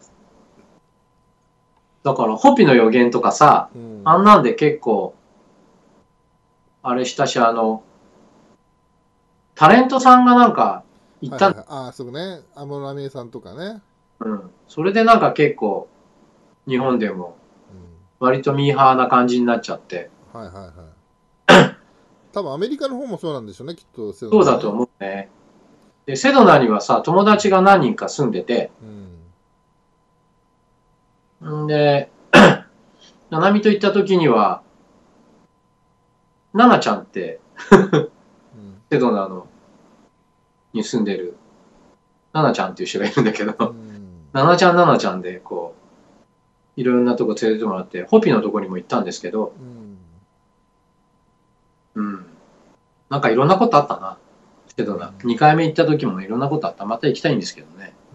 だから、ホピの予言とかさ、 うん。 あんなんで結構、あれしたし、あの、タレントさんがなんか言ったん、 はいはいはい。ああ、そうね。安室奈美恵さんとかね。 うん。それでなんか結構、日本でもうん。 割とミーハーな感じになっちゃって。 はいはいはい。多分アメリカの方もそうなんでしょうね、きっとセドナね。 そうだと思うね。で、セドナにはさ、友達が何人か住んでて、 うん。 んで、ナナミと行った時には、ナナちゃんって、 うん。 セドナのに住んでる、ナナちゃんっていう人がいるんだけうど、 ん。 ナナちゃんナナちゃんで、こう、いろんなとこ連れてってもらって、ホピのとこにも行ったんですけど、 うん。 うん。なんかいろんなことあったな、セドナ。 うん。 にかいめ行った時もいろんなことあった。また行きたいんですけどね。 うん。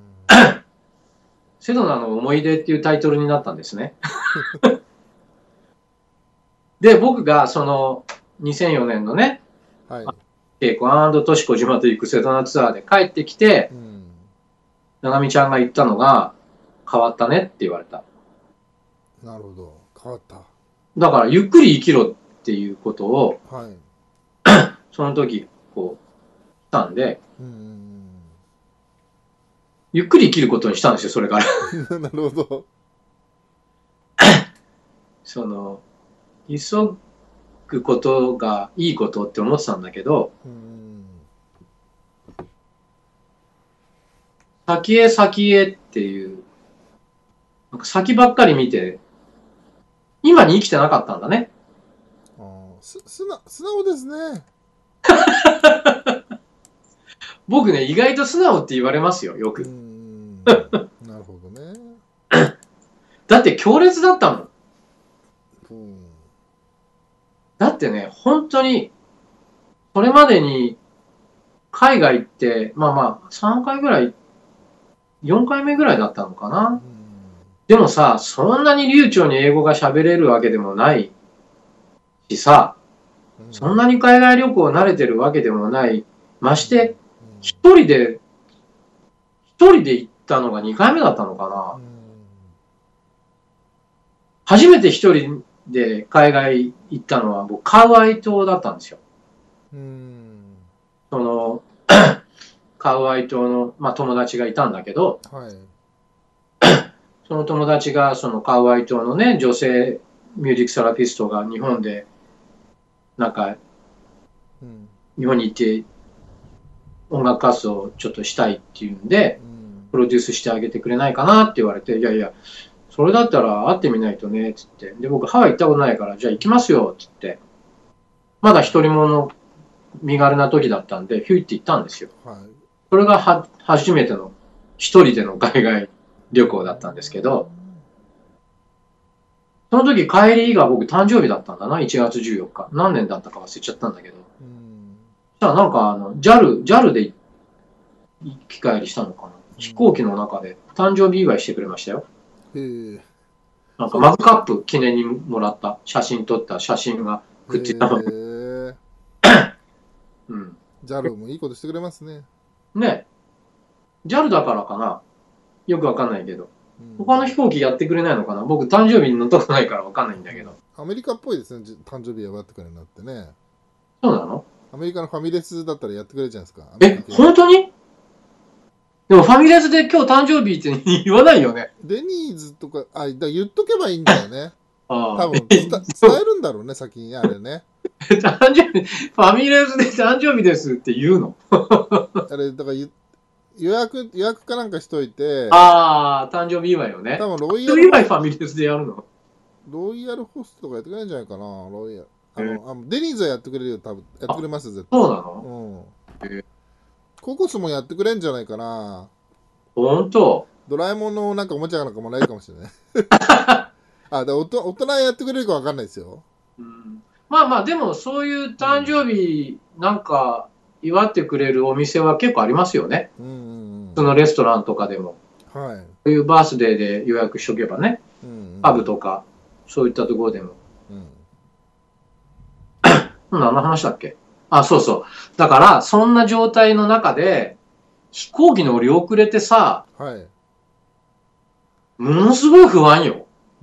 セドナの思い出っていうタイトルになったんですね。で、僕がそのにせんよねんのね、 はい。 ケイコトシコ島と行くセドナツアーで帰ってきて、 うん。 ななみちゃんが言ったのが、変わったねって言われた。 なるほど。変わった。 だから、ゆっくり生きろっていうことを、 はい。 その時、こう、したんで、 うん。 ゆっくり生きることにしたんですよ、それから。 なるほど。 その、急ぐことがいいことって思ってたんだけど、 うん。 先へ先へっていう、なんか先ばっかり見て、今に生きてなかったんだね。 ああ、す、素直、素直ですね。 僕ね、意外と素直って言われますよ、ようく。 ん。なるほどね。 だって強烈だったもん。 うん。 だってね、本当に、それまでに海外行って、まあまあ、さんかいぐらい、よんかいめぐらいだったのかな。 うん。 でもさ、そんなに流暢に英語が喋れるわけでもないしさ、 うん。 そんなに海外旅行慣れてるわけでもない。まして、 うん。 一人で、一人で行ったのがにかいめだったのかな。 うん。 初めて一人で海外行ったのは、僕、カウアイ島だったんですよ。 うん。 その、カウアイ島の、まあ、友達がいたんだけど、 はい。 その友達がそのカウアイ島のね、女性ミュージックセラピストが日本で、なんか、 うん。 日本に行って音楽活動をちょっとしたいっていうんで、 うん。 プロデュースしてあげてくれないかなって言われて、いやいや、それだったら会ってみないとね、つって。で、僕ハワイ行ったことないから、じゃあ行きますよ、つって。まだ一人もの身軽な時だったんで、ヒュイって行ったんですよ。 はい。 それがは初めての一人での海外旅行だったんですけど、その時帰りが僕誕生日だったんだな、いちがつじゅうよっか。何年だったか忘れちゃったんだけど。 うん。 そしたらなんかあの、ジャル、ジャルで行き帰りしたのかな。飛行機の中で誕生日祝いしてくれましたよ。 へえ。 なんかそう。 マグカップ記念にもらった写真撮った写真がへくっついたの。 え。 うん。 ジャルもいいことしてくれますね。 ね、ジャルだからかな。よくわかんないけど。 うん。 他の飛行機やってくれないのかな。僕誕生日に乗ったことないからわかんないんだけど。 アメリカっぽいですね、じ誕生日祝ってくれるなってね。 そうなの？ アメリカのファミレスだったらやってくれるじゃないですか。アメリえ、 カ系本当に？でもファミレスで今日誕生日って言わないよね。 デニーズとか、あ、だ言っとけばいいんだよね。 ああ。 多分伝、伝えるんだろうね、先にあれね。 誕生日、ファミレスで誕生日ですって言うの？ あれ、だから予約、予約かなんかしといて、 ああ、誕生日祝いよね。 多分ロイ誕生日ヤルホスト、 祝いファミレスでやるの？ ロイヤルホストとかやってくれるんじゃないかな、ロイヤル。あえの、あデニーズはやってくれるよ、多分。やってくれますよ、絶対。 そうなの？ うん。 えー、 ココスもやってくれんじゃないかな。 本当？ ドラえもんのなんかおもちゃなんかもらえるかもしれない。あ、で、大人大人やってくれるかわかんないですよ。 うん、 まあまあ、でもそういう誕生日なんか祝ってくれるお店は結構ありますよね。 うんうんそのレストランとかでも。 うん。はい。 そういうバースデーで予約しとけばね、 うんうん。 パブとか、そういったところでも。 うん。 何の話だっけ？あ、そうそう。だから、そんな状態の中で、飛行機乗り遅れてさ、 はい。 ものすごい不安よ。 うん。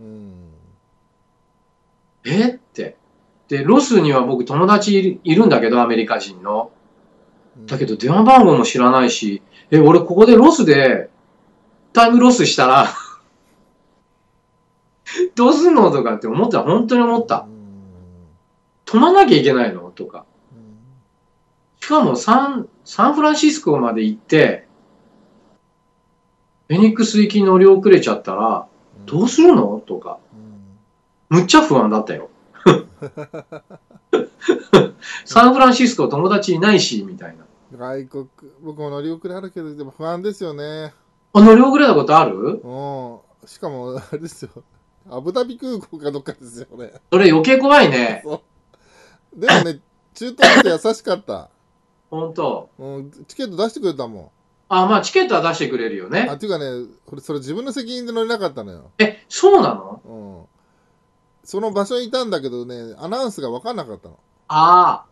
えって。で、ロスには僕友達いるいるんだけど、アメリカ人の。だけど電話番号も知らないし、え、俺ここでロスでタイムロスしたらどうすんのとかって思った、本当に思った。泊まんなきゃいけないのとか。しかもサン、サンフランシスコまで行って、フェニックス行き乗り遅れちゃったら、どうするのとか。むっちゃ不安だったよ。サンフランシスコ友達いないし、みたいな。 外国、僕も乗り遅れあるけど、でも不安ですよね。 あ、乗り遅れたことある？ うん。しかも、あれですよ。アブダビ空港かどっかですよね。 それ余計怖いね。 そう。でもね、中東の人優しかった。 ほんと。 うん、チケット出してくれたもん。 あ、まあチケットは出してくれるよあ、 ね。 っていうかね、これ、それ自分の責任で乗れなかったのよ。 え、そうなの？ うん。その場所にいたんだけどね、アナウンスが分かんなかったの。 ああ、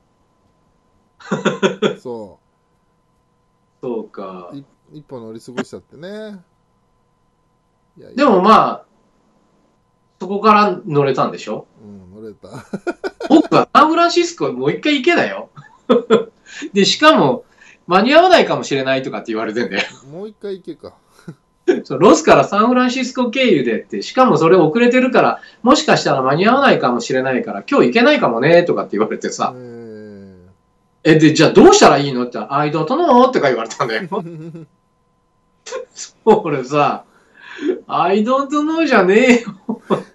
そそうかう。。い一歩乗り過ごしちゃってね。いやいや、 でもまあ、そこから乗れたんでしょ？ うん、乗れた。 僕はサンフランシスコもう一回行けだよ。で、しかも、間に合わないかもしれないとかって言われてんだよ。 もう一回行けか。 そうロスからサンフランシスコ経由でって、しかもそれ遅れてるから、もしかしたら間に合わないかもしれないから、今日行けないかもね、とかって言われてさ。 ええ、で、じゃあどうしたらいいのって、I don't know とか言われたんだよ。 ー、 俺さ、I don't know じゃねえよ。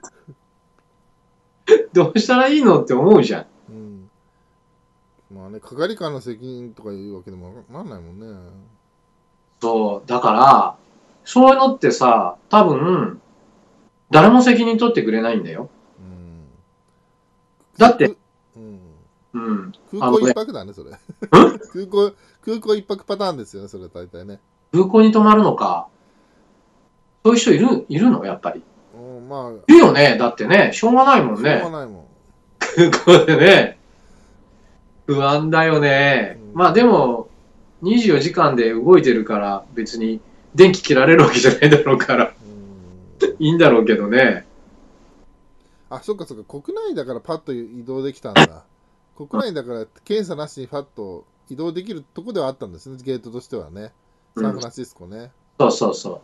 どうしたらいいのって思うじゃん。 うん。まあね、係官の責任とかいうわけでもなんないもんね。 そう、だから、そういうのってさ、多分、誰も責任取ってくれないんだよ。 うん。 だって、 うん、 うん。 空港一泊だね、それ。空港、空港一泊パターンですよね、それ大体ね。 空港に泊まるのか。そういう人いる、いるのやっぱり。 うん、まあ、 いるよね。だってね、しょうがないもんしょうがね。 ないもん。 空港でね。不安だよね。 うんまあでも、にじゅうよじかんで動いてるから別に電気切られるわけじゃないだろうから、 うん、 いいんだろうけどね。 あ、そっかそっか、国内だからパッと移動できたんだ。国内だから検査なしにパッと移動できるとこではあったんですね、ゲートとしてはね。サンフランシスコね。 そうそうそう。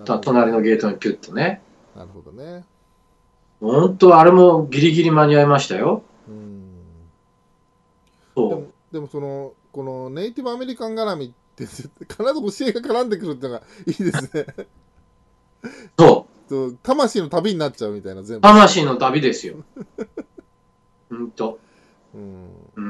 た隣のゲートにピュッとね。 なるほどね。 本当あれもギリギリ間に合いましたよ。 うん。 そう。 でも、でもその、このネイティブアメリカン絡みって必ず教えが絡んでくるっていうのがいいですね。 そう。 そう魂の旅になっちゃうみたいな、全部。 魂の旅ですよ。ほんと。 うん。 うん。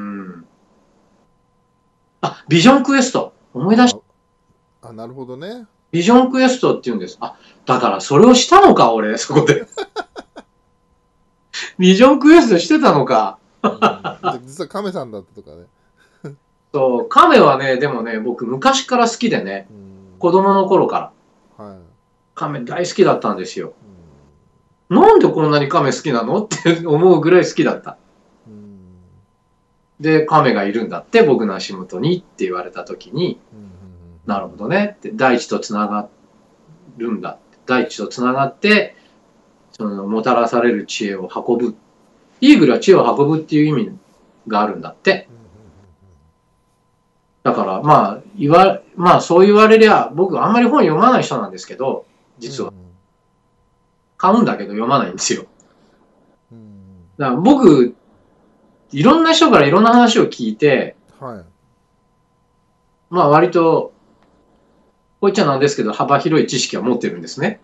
あ、ビジョンクエスト。思い出した。 あ、あなるほどね。 ビジョンクエストって言うんです。あ、だからそれをしたのか、俺、そこで。ビジョンクエストしてたのか。 うん、実は亀さんだったとかね。 そう、亀はね、でもね、僕昔から好きでね、 うん、 子供の頃から。 はい。 亀大好きだったんですよ。 うん、 なんでこんなに亀好きなのって思うぐらい好きだった。 うん、 で、亀がいるんだって、僕の足元にって言われた時に、 うん、 なるほどねって、大地とつながるんだ。大地とつながって、その、もたらされる知恵を運ぶ。イーグルは知恵を運ぶっていう意味があるんだって。だから、まあ、言わ、まあ、そう言われりゃ、僕あんまり本読まない人なんですけど、実は。買うんだけど読まないんですよ。だから僕、いろんな人からいろんな話を聞いて、 はい、 まあ割と、こう言っちゃなんですけど、幅広い知識は持ってるんですね。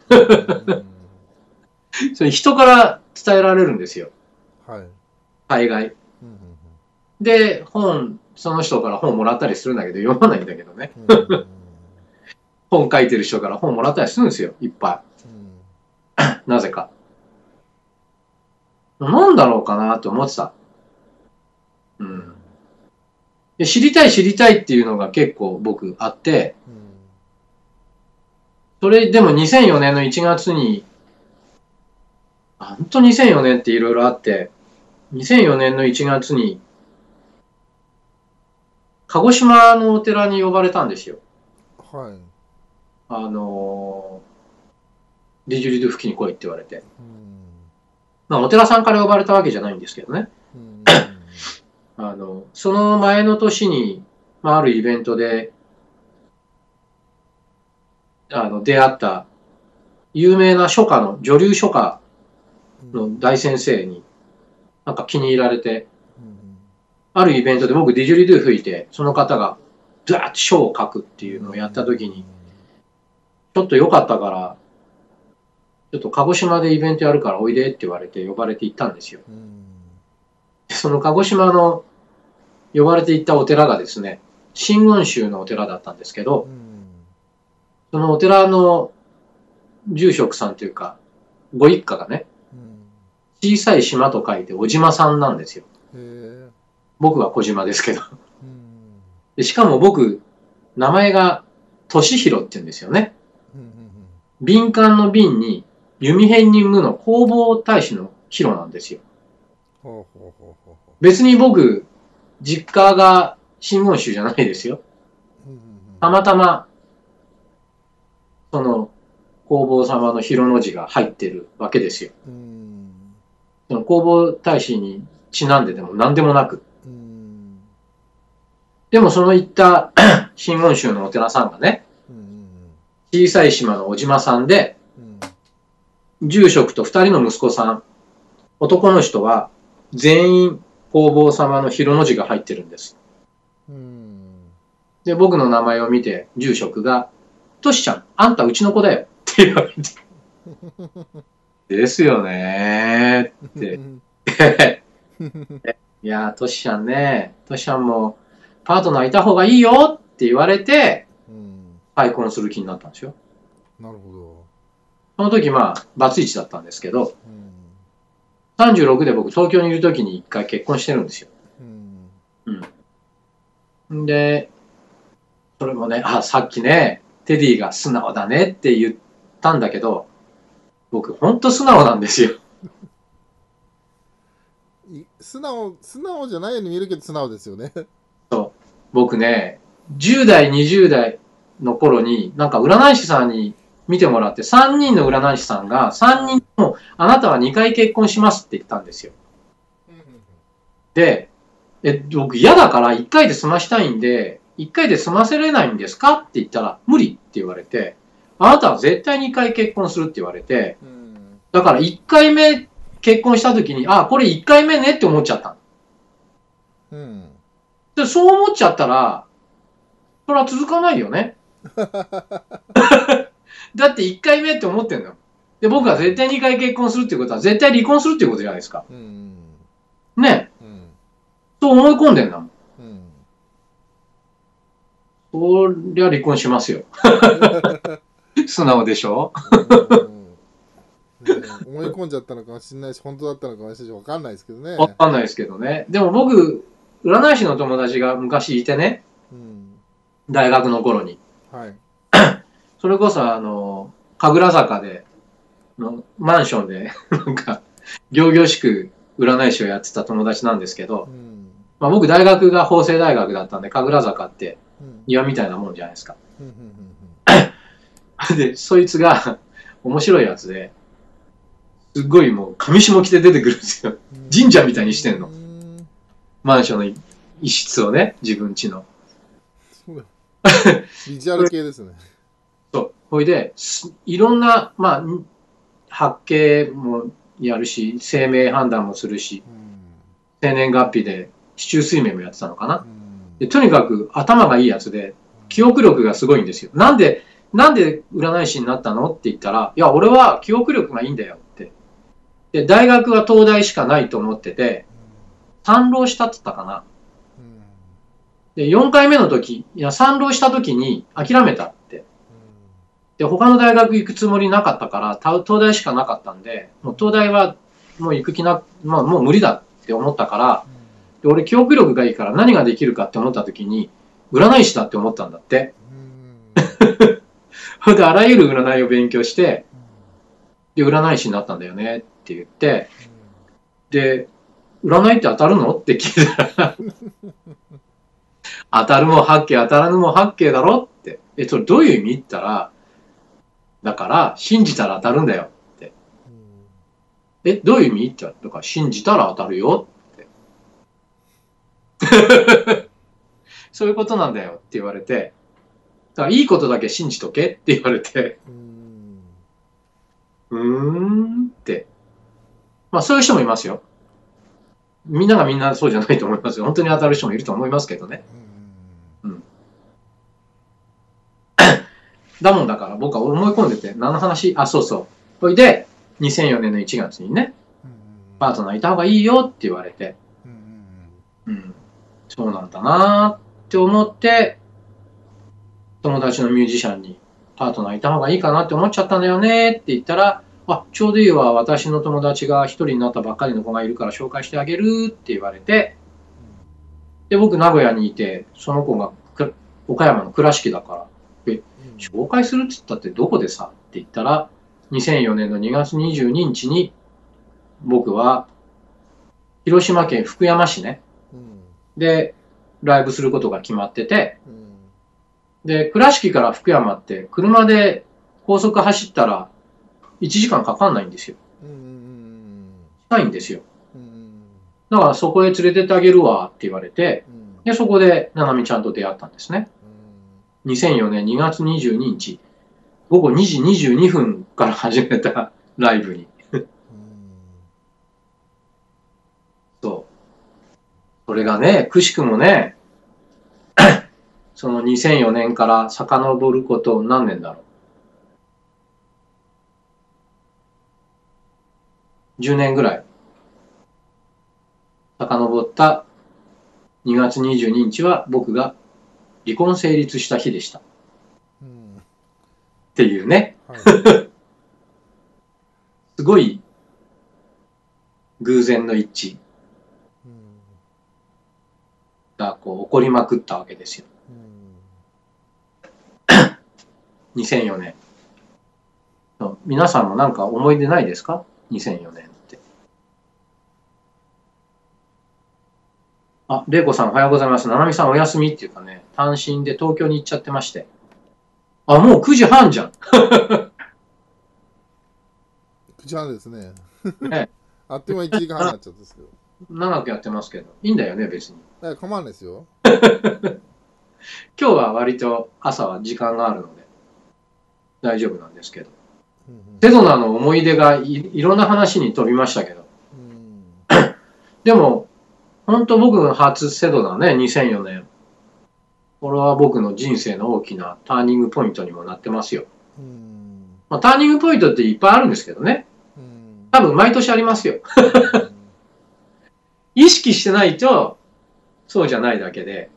それ人から伝えられるんですよ。 はい。 大概。で、本、その人から本もらったりするんだけど、読まないんだけどね。本書いてる人から本もらったりするんですよ、いっぱい。なぜか。なんだろうかなと思ってた。 うん。で、知りたい知りたいっていうのが結構僕あって、 うん。 それでもにせんよねんのいちがつに、あほんとにせんよねんっていろいろあって、にせんよねんのいちがつに、鹿児島のお寺に呼ばれたんですよ。 はい。 あのー、ディジュリドゥ付近に来いって言われて。 うん。 まあ、お寺さんから呼ばれたわけじゃないんですけどね。 うん。 あの、その前の年に、まあ、あるイベントで、あの、出会った有名な書家の、女流書家の大先生に、なんか気に入られて、 うん。 あるイベントで僕ディジュリドゥ吹いて、その方が、ザーッと書を書くってういうのをやった時に、 ん。 ちょっと良かったから、ちょっと鹿児島でイベントやるからおいでって言われて呼ばれて行ったんですよ。 うん。 その鹿児島の呼ばれて行ったお寺がですね、真言宗のお寺だったんですけど、 うん。 そのお寺の住職さんというか、ご一家がね、 うん。 小さい島と書いて小島さんなんですよ。 へえ。 僕は小島ですけど。 うん。 でしかも僕、名前が俊弘って言うんですよね。 うん。 敏感の敏に弓編に無の弘法大師の弘なんですよ。 ほうほうほうほうほ別に僕、実家が真言宗じゃないですよ。 う。うん。 たまたま、その、弘法様の弘の字が入ってるわけですよ。 うん。 その弘法大師にちなんででも何でもなく。 うん。 でもその言った真言宗のお寺さんがね、 うん。 小さい島の小島さんで、 うん。 住職と二人の息子さん、男の人は全員弘法様の弘の字が入ってるんです。 うん。 で、僕の名前を見て住職が、トシちゃん、あんたうちの子だよって言われて、ですよねーって。いやー、トシちゃんね、トシちゃんもパートナーいた方がいいよって言われて、 うん。 再婚する気になったんですよ。 なるほど。 その時まあ、バツイチだったんですけど、 うん。 さんじゅうろくで僕東京にいる時に一回結婚してるんですよ。 うん。 うん。で、それもね、あ、さっきね、テディが素直だねって言ったんだけど、僕ほんと素直なんですよ。 い素直、素直じゃないように見えるけど素直ですよね。 そう。僕ね、じゅう代、にじゅう代の頃に、なんか占い師さんに見てもらって、さんにんの占い師さんが、さんにんも、あなたはにかい結婚しますって言ったんですよ。で、え、僕嫌だからいっかいで済ましたいんで、いっかいで済ませれないんですかって言ったら、無理って言われて、あなたは絶対にかい結婚するって言われて、 うん。 だからいっかいめ結婚した時に、あ、これいっかいめねって思っちゃったの。 うん。 で、そう思っちゃったら、それは続かないよね。だっていっかいめって思ってんの。で、僕は絶対にかい結婚するってことは、絶対離婚するってことじゃないですか。 うん。 ね。 うん。 そう思い込んでんだもん。 うん。 そりゃ離婚しますよ。素直でしょ。 ね、思い込んじゃったのかもしれないし、本当だったのかもしれないし、わかんないですけどね。 わかんないですけどね。でも僕、占い師の友達が昔いてね、 うん。 大学の頃に。 はい。 それこそ、あの、神楽坂で、のマンションで、なんか、仰々しく占い師をやってた友達なんですけど、 うん。 まあ、僕大学が法政大学だったんで、神楽坂ってうん。 庭みたいなもんじゃないですか。 うん。うん。 で、そいつが面白いやつで、すっごいもう、上下着て出てくるんですよ。 うん。 神社みたいにしてんの。 うん。 マンションの一室をね、自分家の。 そうだ。ビジュアル系ですね。 そう。ほいで、いろんな、まあ、発見もやるし、生命判断もするし、 うん。 生年月日で市中水明もやってたのかな。 うん。 でとにかく頭がいいやつで、記憶力がすごいんですよ。なんで、なんで占い師になったのって言ったら、いや、俺は記憶力がいいんだよって。で、大学は東大しかないと思ってて、賛浪したって言ったかな。 うん。 で、よんかいめの時、いや、賛浪した時に諦めたって。で、他の大学行くつもりなかったから、東大しかなかったんで、もう東大はもう行く気な、まあ、もう無理だって思ったから、 で俺記憶力がいいから何ができるかって思った時に、占い師だって思ったんだって。それであらゆる占いを勉強して、で、占い師になったんだよねって言って、で、占いって当たるのって聞いたら、当たるも八卦、当たらぬも八卦だろって。え、それどういう意味って言ったら、だから、信じたら当たるんだよって。え、どういう意味って言ったら、だから信じたら当たるよって。そういうことなんだよって言われて、だからいいことだけ信じとけって言われて、うーんって。まあそういう人もいますよ。みんながみんなそうじゃないと思いますよ。本当に当たる人もいると思いますけどね。うん。だもんだから僕は思い込んでて、何の話、あ、そうそう。それで、にせんよねんのいちがつにね、パートナーいた方がいいよって言われて、うん、そうなんだなって思って、友達のミュージシャンにパートナーいた方がいいかなって思っちゃったんだよねって言ったら、あ、ちょうどいいわ、私の友達が一人になったばっかりの子がいるから紹介してあげるって言われて、で、僕名古屋にいて、その子が岡山の倉敷だから、え、紹介するって言ったってどこでさって言ったら、にせんよねんのにがつにじゅうににちに僕は広島県福山市ね、でライブすることが決まってて、で、倉敷から福山って車で高速走ったらいちじかんかかんないんですよ。近いんですよ。だからそこへ連れてってあげるわって言われて、で、そこでななみちゃんと出会ったんですね。にせんよねんにがつにじゅうににち、ごごにじにじゅうにふんから始めたライブに。そう。それがね、くしくもね、そのにせんよねんから遡ること何年だろう。じゅうねんぐらい。遡ったにがつにじゅうににちは僕が離婚成立した日でした。うん、っていうね。はい、すごい偶然の一致がこう起こりまくったわけですよ。うん、にせんよねん。皆さんもなんか思い出ないですか ?にせんよねんって。あ、玲子さんおはようございます。ななみさんお休みっていうかね、単身で東京に行っちゃってまして。あ、もうくじはんじゃん。 くじはんですね。 ねあっという間いちじかんはんになっちゃったんですけど。 長くやってますけど、いいんだよね、別に。 え、構わないですよ。 今日は割と朝は時間があるので、大丈夫なんですけど。セドナの思い出が い, いろんな話に飛びましたけど。でも、本当僕の初セドナね、にせんよねん。これは僕の人生の大きなターニングポイントにもなってますよ。まあ、ターニングポイントっていっぱいあるんですけどね。多分毎年ありますよ。意識してないと、そうじゃないだけで。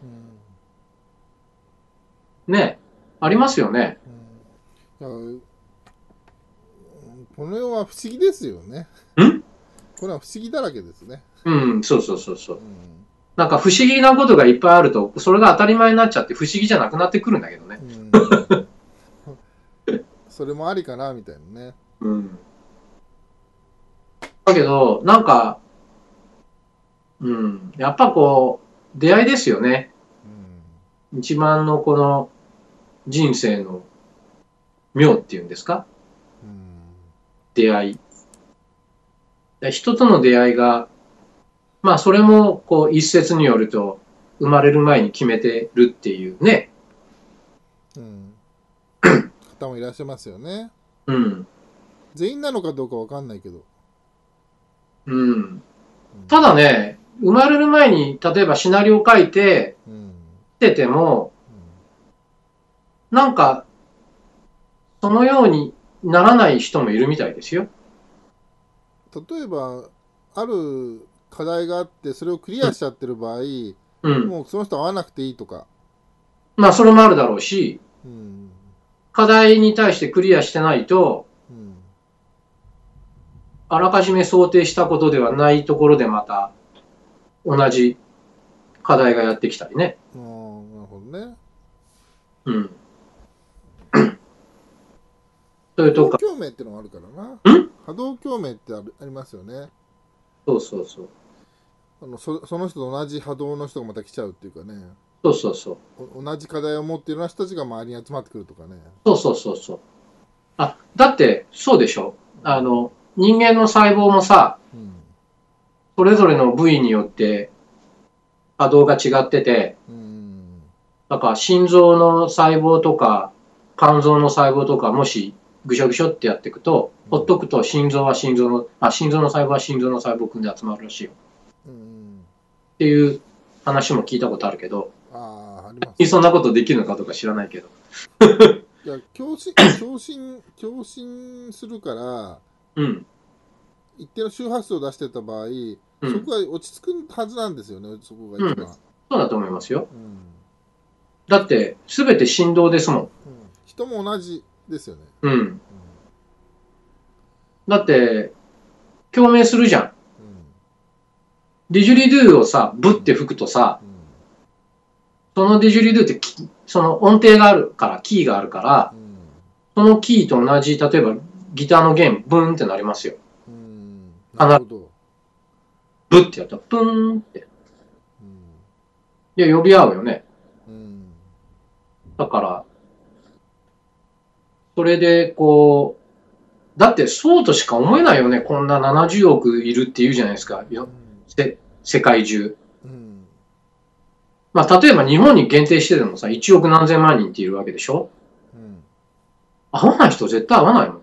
ね、ありますよね。 この世は不思議ですよね。 んこれは不思議だらけですね。 うん、そうそうそうそう。うん、なんか不思議なことがいっぱいあると、それが当たり前になっちゃって不思議じゃなくなってくるんだけどね。 うん、それもありかなみたいなね。 うん。だけど、なんか、うん、やっぱこう、出会いですよね。うん、一番のこの人生の妙っていうんですか、うん、出会い。人との出会いが、まあそれもこう一説によると、生まれる前に決めてるっていうね。 うん。方もいらっしゃいますよね。 うん。 全員なのかどうかわかんないけど。 うん。ただね、生まれる前に例えばシナリオを書いて、うん、てても、うん、なんか、そのようにならない人もいるみたいですよ。 例えば、ある課題があって、それをクリアしちゃってる場合、うん、もうその人会わなくていいとか。 まあ、それもあるだろうし、うん、課題に対してクリアしてないと、うん、あらかじめ想定したことではないところでまた同じ課題がやってきたりね。 ああ、なるほどね。 うん。それ波動とか、 共鳴ってのがあるからな。 ん波動共鳴ってあるありますよね。 そうそうそう。 あのそその人と同じ波動の人がまた来ちゃうっていうかね。 そうそうそう。 お同じ課題を持っているような人たちが周りに集まってくるとかね。 そうそうそうそう。あ、だって、そうでしょ。あの、人間の細胞もさ、 うん。 それぞれの部位によって波動が違ってて、 うん。 だから心臓の細胞とか肝臓の細胞とかもしぐしょぐしょってやっていくと、ほっとくと心臓は心臓の、あ、心臓の細胞は心臓の細胞組んで集まるらしいよ。 うん。 っていう話も聞いたことあるけど、 ああ、ありますね。 そんなことできるのかとか知らないけど。 いや、共振、共振、共振するから、 うん、 一定の周波数を出してた場合、 うん、 そこが落ち着くはずなんですよね、そこがうん。 一番。 そうだと思いますよ。 うん。 だって、すべて振動ですもん。 うん、人も同じですよね。 うん。 うん。 だって、共鳴するじゃん。 うんディジュリドゥをさ、ブって吹くとさ、 うんそのディジュリドゥってきその音程があるから、キーがあるから、 うんそのキーと同じ、例えばギターの弦、ブーンってなりますよ。 うん、なるほど。 ブってやったら、ブーンって。 うんいや、呼び合うよね。 うん、 だから、それで、こう、だってそうとしか思えないよね。こんなななじゅうおくいるって言うじゃないですか。よせ世界中。 うん、 まあ、例えば日本に限定してでもさ、いちおく何千万人っているわけでしょ。 うん、 合わない人絶対合わないもん。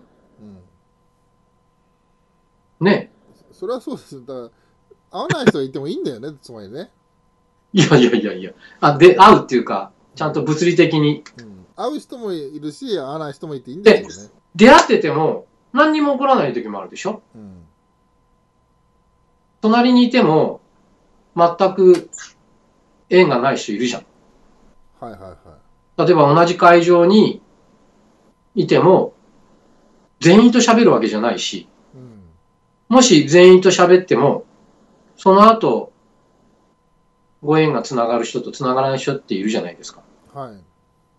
うん。 ね。 それはそうです。だから、合わない人がいてもいいんだよね、つまりね。 いやいやいやいや。あ、で、合うっていうか、ちゃんと物理的に。 うん、合う人もいるし、合わない人もいていいんで、 ですよね。 出会ってても何にも起こらない時もあるでしょ。 うん、 隣にいても全く縁がない人いるじゃん。 はいはいはい。 例えば同じ会場にいても全員と喋るわけじゃないし、 うん、 もし全員と喋っても、その後、ご縁がつながる人とつながらない人っているじゃないですか。 はい。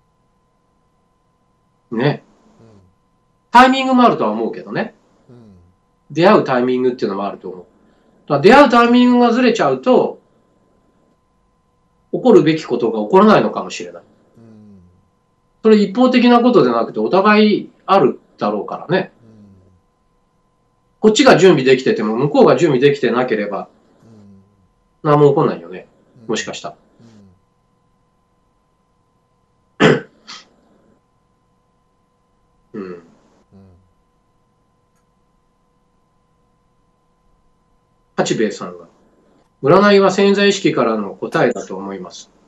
ね。 うタイミングもあるとは思うけどね。 ん、うん、 出会うタイミングっていうのもあると思う。だから出会うタイミングがずれちゃうと、起こるべきことが起こらないのかもしれない。 うん、 それ一方的なことでなくて、お互いあるだろうからね。 うん、 こっちが準備できてても、向こうが準備できてなければ、何も起こらないよね。もしかしたら。うん。 うん、うん、 八兵衛さんが、占いは潜在意識からの答えだと思います。す、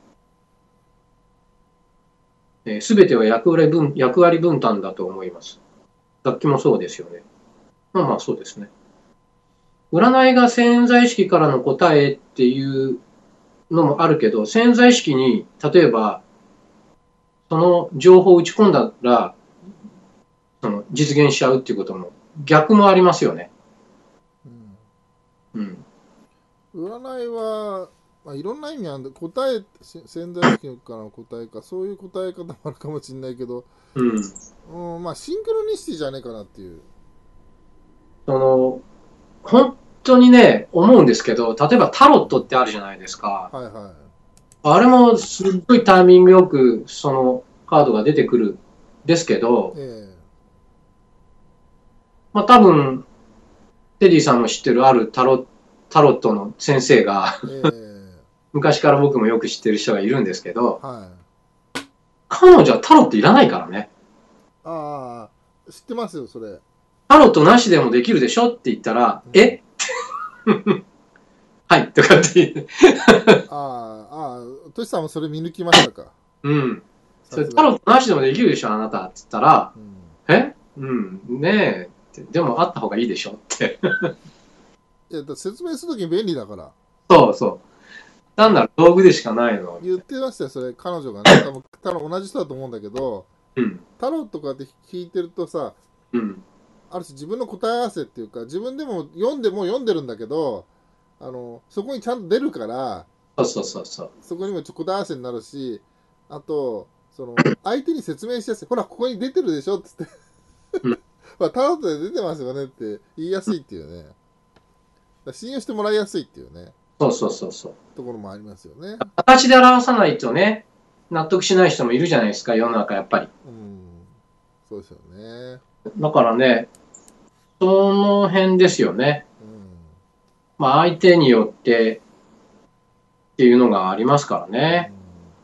えー、べ、ては役割分役割分担だと思います。楽器もそうですよね。まあまあそうですね。占いが潜在意識からの答えっていうのもあるけど、潜在意識に例えばその情報を打ち込んだらその実現しちゃうっていうことも逆もありますよね。うん。 占いは、まあ、いろんな意味あるんで、答え、せ潜在意識からの答えか、そういう答え方もあるかもしれないけど、 うん。 うん、まあ、シンクロニシティじゃねえかなっていう。 その本当にね思うんですけど、例えばタロットってあるじゃないですか。 はいはあれもすっごいタイミングよくそのカードが出てくるですけど、 い。えまあ多分テディさんも知ってるあるタロタロットの先生がえええ昔から僕もよく知ってる人がいるんですけど、 はい。 彼女はタロットいらないからね。 ああ、知ってますよ、それ。 タロットなしでもできるでしょって言ったら、 うん、 えはいとかって言って、 ああ、ああ、トシさんもそれ見抜きましたか。 うん。それさすが。 タロットなしでもできるでしょあなたって言ったら、 うん、 えうん、ねえって、でもあった方がいいでしょって。 いや、だ説明するときに便利だから。 そうそう。単なる道具でしかないの。 言ってましたよ、それ、彼女がね。多分、多分同じ人だと思うんだけど、 うん。 タロットとかって聞いてるとさ、 うん。 ある種自分の答え合わせっていうか、自分でも読んでも読んでるんだけど、あの、そこにちゃんと出るから、 そうそうそうそう。 そこにもちょ答え合わせになるし、あと、その、相手に説明しやすい。ほら、ここに出てるでしょっつって。 うん。 まあ、タロットで出てますよねって言いやすいっていうね。だから信用してもらいやすいっていうね、 そうそうそうそう。 ところもありますよね。 形で表さないとね、納得しない人もいるじゃないですか、世の中やっぱり。 うん。そうですよね。 だからね、その辺ですよね。 うん。 まあ相手によってっていうのがありますからね。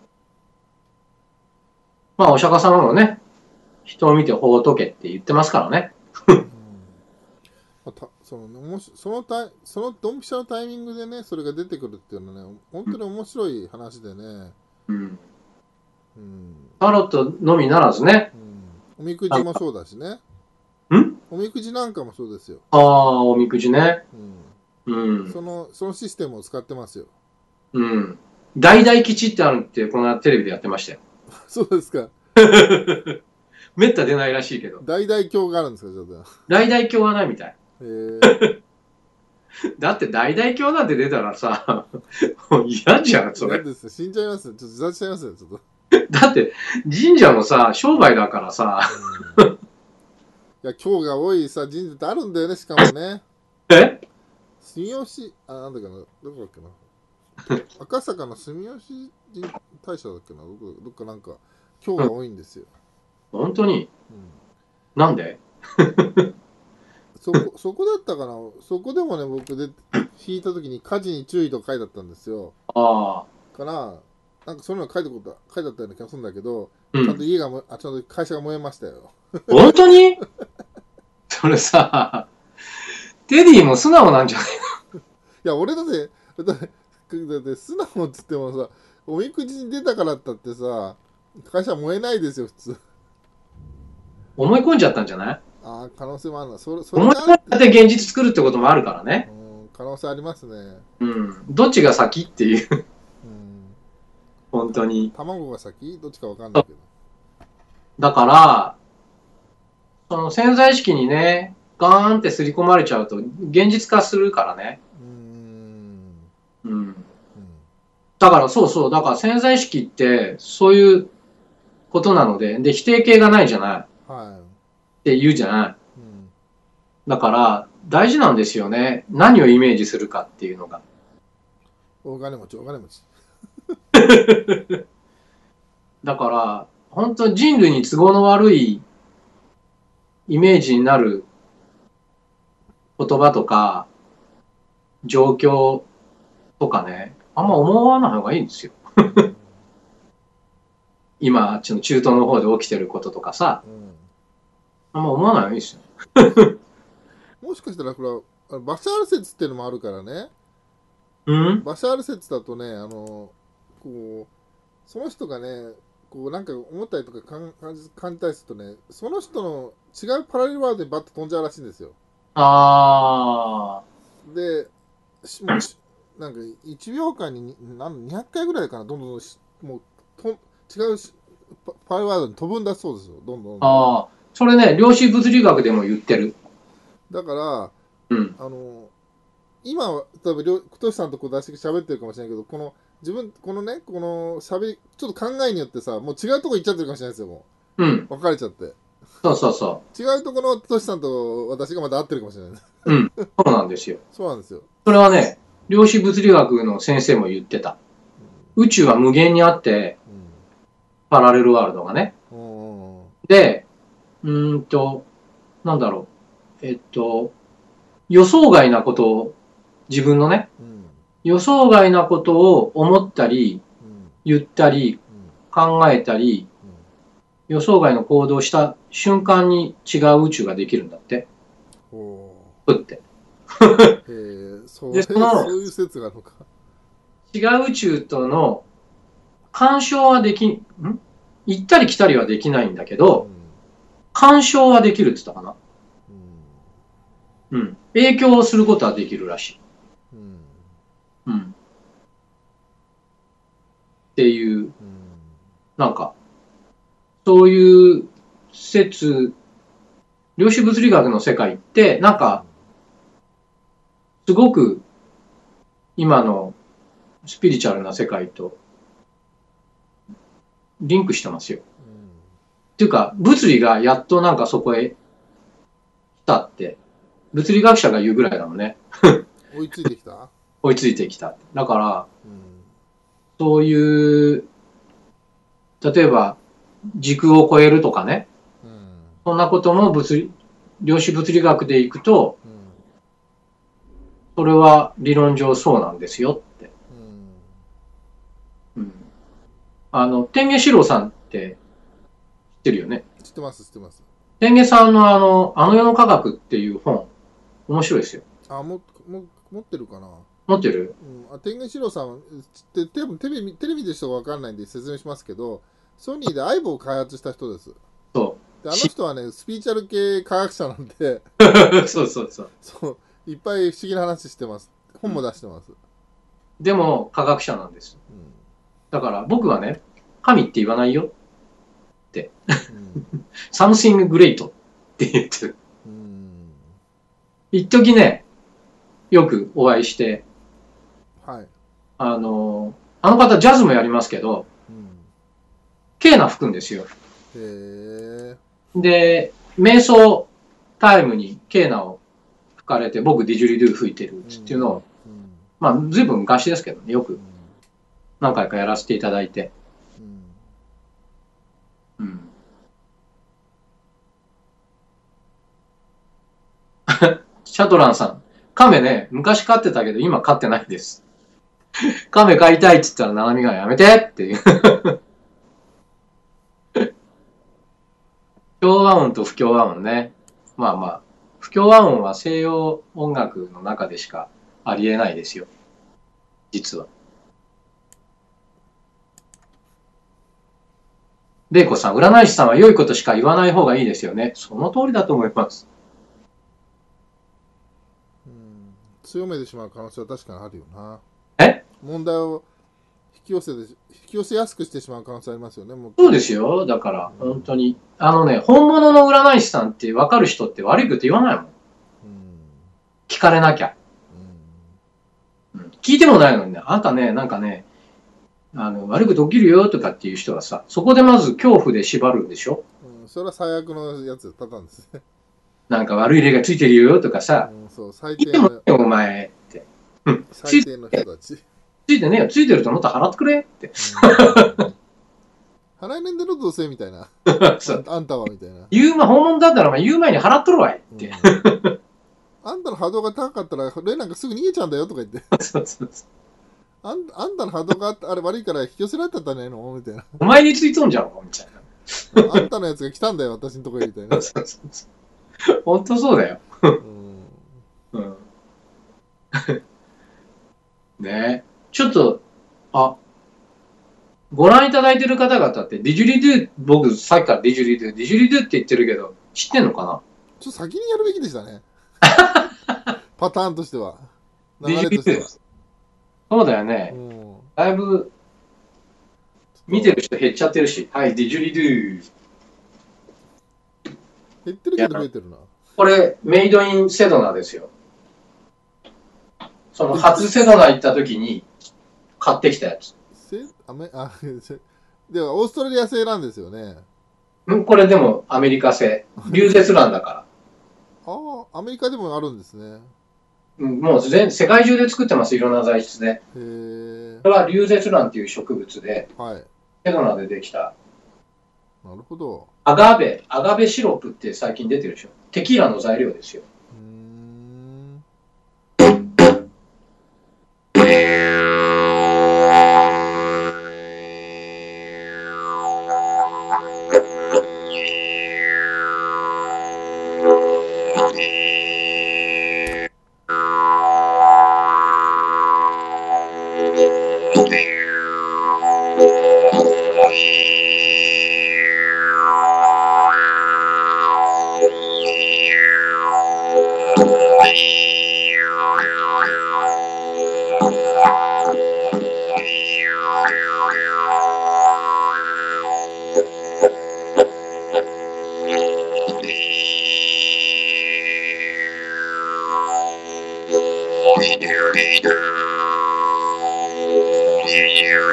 まあお釈迦様もね、人を見て法を解けって言ってますからね。 うん。まあ、たそのね、もしそのタイそのドンピシャのタイミングでね、それが出てくるっていうのはね、本当に面白い話でね。 うん。 うん。 タロットのみならずね。 うん。おみくじもそうだしね。 んおみくじなんかもそうですよ。 ああ、おみくじね。 うん。 うん。 その、そのシステムを使ってますよ。 うん。大々吉ってあるって、この間テレビでやってましたよ。 そうですか。 めった出ないらしいけど。 大々経があるんですか、ちょっと。 大々経はないみたい。 へえ。 だって大々経なんて出たらさ、もう嫌じゃん、それ。 嫌ですよ。死んじゃいますよ。ちょっと自殺しちゃいますよ、ちょっと。 だって神社もさ、商売だからさ。 うん、いや、経が多いさ、神社ってあるんだよね、しかもね。 え住吉、あ、なんだっけな、どこだっけな。赤坂の住吉神大社だっけな、どこどっかなんか、経が多いんですよ。 本当にうん、 なんでそこ、そこだったかな。そこでもね、僕で引いた時に火事に注意とか書いてあったんですよ。 ああ。 から、なんかそういうの書いてこと書いてあったような気がするんだけど、ちゃんとうん。 家がも、あ、ちゃんと会社が燃えましたよ。 本当にそれさ、テディも素直なんじゃないいや、俺だって、だって、だって素直っつってもさ、おみくじに出たからったってさ、会社燃えないですよ、普通。 思い込んじゃったんじゃないああ、可能性もあるな。それ、それ思いがあるって、 込んじゃって現実作るってこともあるからね。 うん、可能性ありますね。 うん。どっちが先っていう、 うん。 本当に。 卵が先どっちかわかんないけど。 だから、その潜在意識にね、ガーンって刷り込まれちゃうと現実化するからね。 うーん。 うん。 うん。 だからそうそう、だから潜在意識ってそういうことなので、で、否定形がないじゃないっはて言うじゃない。 い。うん。 だから大事なんですよね。何をイメージするかっていうのが。 大金持ち、大金持ち。 だから、本当人類に都合の悪いイメージになる言葉とか、状況とかね、あんま思わない方がいいんですよ。 うん。 今、あっちの中東の方で起きてることとかさ、 うん。 あんま思わない方がいいですよ。 もしかしたら、これは、あのバシャール説っていうのもあるからね。 うんバシャール説だとね、あの、こう、その人がね、こうなんか思ったりとか感じ感じたりするとね、その人の違うパラレルワールドにバッと飛んじゃうらしいんですよ。 あで、しもうしなんかいちびょうかんにになんにひゃっかいぐらいかな、どんどんしもうと違うしパパラレルワールドに飛ぶんだそうですよ、どんどんどんあ、 どん。 ああ、それね、量子物理学でも言ってる。 だから、 うん。 あの、今は、例えば、りょうとしさんとこう出して喋ってるかもしれないけど、この、自分、このね、この喋り、ちょっと考えによってさ、もう違うとこ行っちゃってるかもしれないですよ、もうん。 う。別れちゃって。 そうそうそ違うところのとしさんと私がまた会ってるかもしれない。 う。うん。そうなんですよ。 そうなんですよ。 それはね、量子物理学の先生も言ってた。宇宙は無限にあって、パラレルワールドがね。 うん。うん。 で、うーんと、なんだろう。えっと、予想外なことを、自分のね、 うん。 予想外なことを思ったり、 うん。 言ったり、考えたり、予想外の行動をした瞬間に違う宇宙ができるんだって。 うん。おふって。 ー。へえ、そう、 で、そのそういう説があるのか。 違う宇宙との干渉はできん、ん行ったり来たりはできないんだけうど、 ん。 干渉はできるって言ったかな。 うん。 うん。影響をすることはできるらしい。 うん。 うん。っていう、 うん。 なんか、そういう説、量子物理学の世界って、なんか、すごく今のスピリチュアルな世界とリンクしてますよ。っていうか、物理がやっとなんかそこへ来たって、物理学者が言うぐらいなのね。 追いついてきた追いついてきた。だから、 うん。 そういう、例えば、時空を超えるとかね、 うん。 そんなことも物理、量子物理学でいくと、 うん。 それは理論上そうなんですよって。 うん。 うん、あの、天下四郎さんって知ってるよね。 知ってます、知ってます。 天下さんのあの、あの世の科学っていう本、面白いですよ。 あ、も、も、持ってるかな。 持ってる？ うん。あ、天元四郎さんは、てテレビ、テレビテレビで人がわかんないんで説明しますけど、ソニーで アイボ を開発した人です。 そで、あの人はね、スピーチャル系科学者なんで、 う。そうそうそう。 そう、いっぱい不思議な話してます。本も出してます。 でも、科学者なんです。 うん。 だから僕はね、神って言わないよって。 うん。 something great って言ってる。 うん。 一時ね、よくお会いして、 はい。 あの、あの方ジャズもやりますけど、 うん。 ケーナ吹くんですよ。 へえ。 で、瞑想タイムにケーナを吹かれて、僕ディジュリドゥ吹いてるっていうのを、 うん。うん。 まあ、ずいぶん昔ですけどね、よくうん。 何回かやらせていただいて。 うん。 うん。シャトランさん、亀ね、昔飼ってたけど今飼ってないです。亀飼いたいって言ったら、ななみがやめてっていう。協和音と不協和音ね。まあまあ、不協和音は西洋音楽の中でしかありえないですよ。実は。玲子さん、占い師さんは良いことしか言わない方がいいですよね。その通りだと思います。 うん。強めてしまう可能性は確かにあるよな。 え問題を引き寄せて、引き寄せやすくしてしまう可能性ありますよね。もうそうですよ。だから、本当に。あのね、本物の占い師さんって分かる人って悪いこと言わないもん。 うん。 聞かれなきゃ。 うん。 うん、聞いてもないのにね、あんたね、なんかね、あの悪いこと起きるよとかっていう人はさ、そこでまず恐怖で縛るんでしょ。 うん。それは最悪のやつ、パターンですね。 なんか悪い霊がついてるよとかさ、 うん。そう、最聞い低の、 てもねえよ、お前って。うん、つい最低の人たち。 ついてねえよ、ついてると思ったら払ってくれって。 うん。払いねんでろ、どうせみたいな。 そうあんたはみたいな。 言うま、本物だったらお前言う前に払っとるわいって。 うん、あんたの波動が高かったら、霊なんかすぐ逃げちゃうんだよとか言って。 そうそうそう。 あんあんたの波動があったあれ悪いから引き寄せられたんじゃねえのみたいな。 お前についとんじゃん、みたいな。 あんたのやつが来たんだよ、私のところへみたいな。 そうそうそう。本当そうだよ。 うん。 うん。ねえ。ちょっと、あ、ご覧いただいてる方々って、ディジュリドゥ、僕さっきからディジュリドゥ、ディジュリドゥって言ってるけど、知ってんのかな？ ちょっと先にやるべきでしたね。パターンとしては。流ディジュれとしては。 リドゥ。そうだよね。 うん。 だいぶ見てる人減っちゃってるし。はい、ディジュリドゥ。 減ってるけど増えてるな。 これ、メイドインセドナですよ。その初セドナ行った時に買ってきたやつ。 せあめあでは、オーストラリア製なんですよね。 んこれでもアメリカ製。リュウゼツランだから。 ああ、アメリカでもあるんですね。 うんもう全世界中で作ってます、いろんな材質で。 へえ。 これはリュウゼツランっていう植物で、 はい。 セドナでできた。 なるほど。 アガーベ、アガベシロップって最近出てるでしょ。テキーラの材料ですよ。 うーん。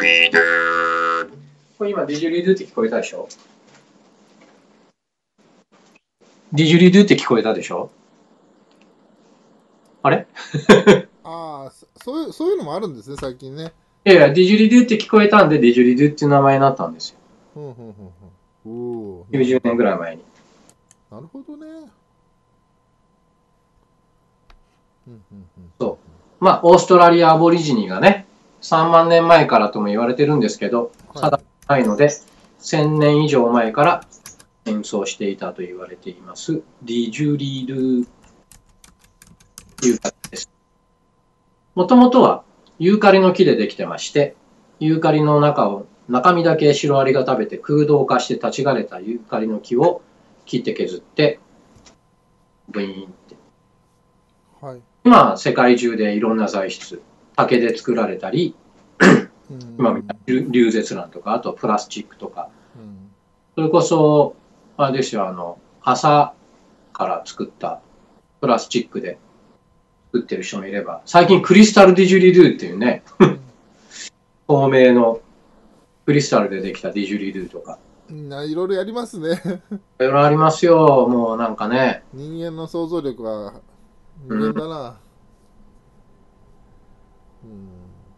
リドゥ。これ今、ディジュリドゥって聞こえたでしょ？ディジュリドゥって聞こえたでしょ？あれああ、そそういう、そういうのもあるんですね、最近ね。 いやいや、ディジュリドゥって聞こえたんで、ディジュリドゥっていう名前になったんですよ。 ふんふんふんふん。おお。 きゅうじゅうねんぐらい前に。 なるほどね。うんうんうん。 そう。まあ、オーストラリアアボリジニがね、さんまんねんまえからとも言われてるんですけど、 はい定かないので、せんねん以上前から演奏していたと言われています、ディジュリドゥユーカリです。もともとはユーカリの木でできてまして、ユーカリの中を、中身だけシロアリが食べて空洞化して立ち枯れたユーカリの木を切って削って、ブイーンって。 はい。 今、世界中でいろんな材質、竹で作られたり、今みたいにリュウゼツランとか、あとプラスチックとか、 うん、 それこそ、あれですよ、あの、麻から作ったプラスチックで作ってる人もいれば、最近クリスタルディジュリドゥっていうね、透明のクリスタルでできたディジュリドゥとか。 ないろいろやりますね。 いろいろありますよ、もうなんかね。 人間の想像力は無限だな。うん、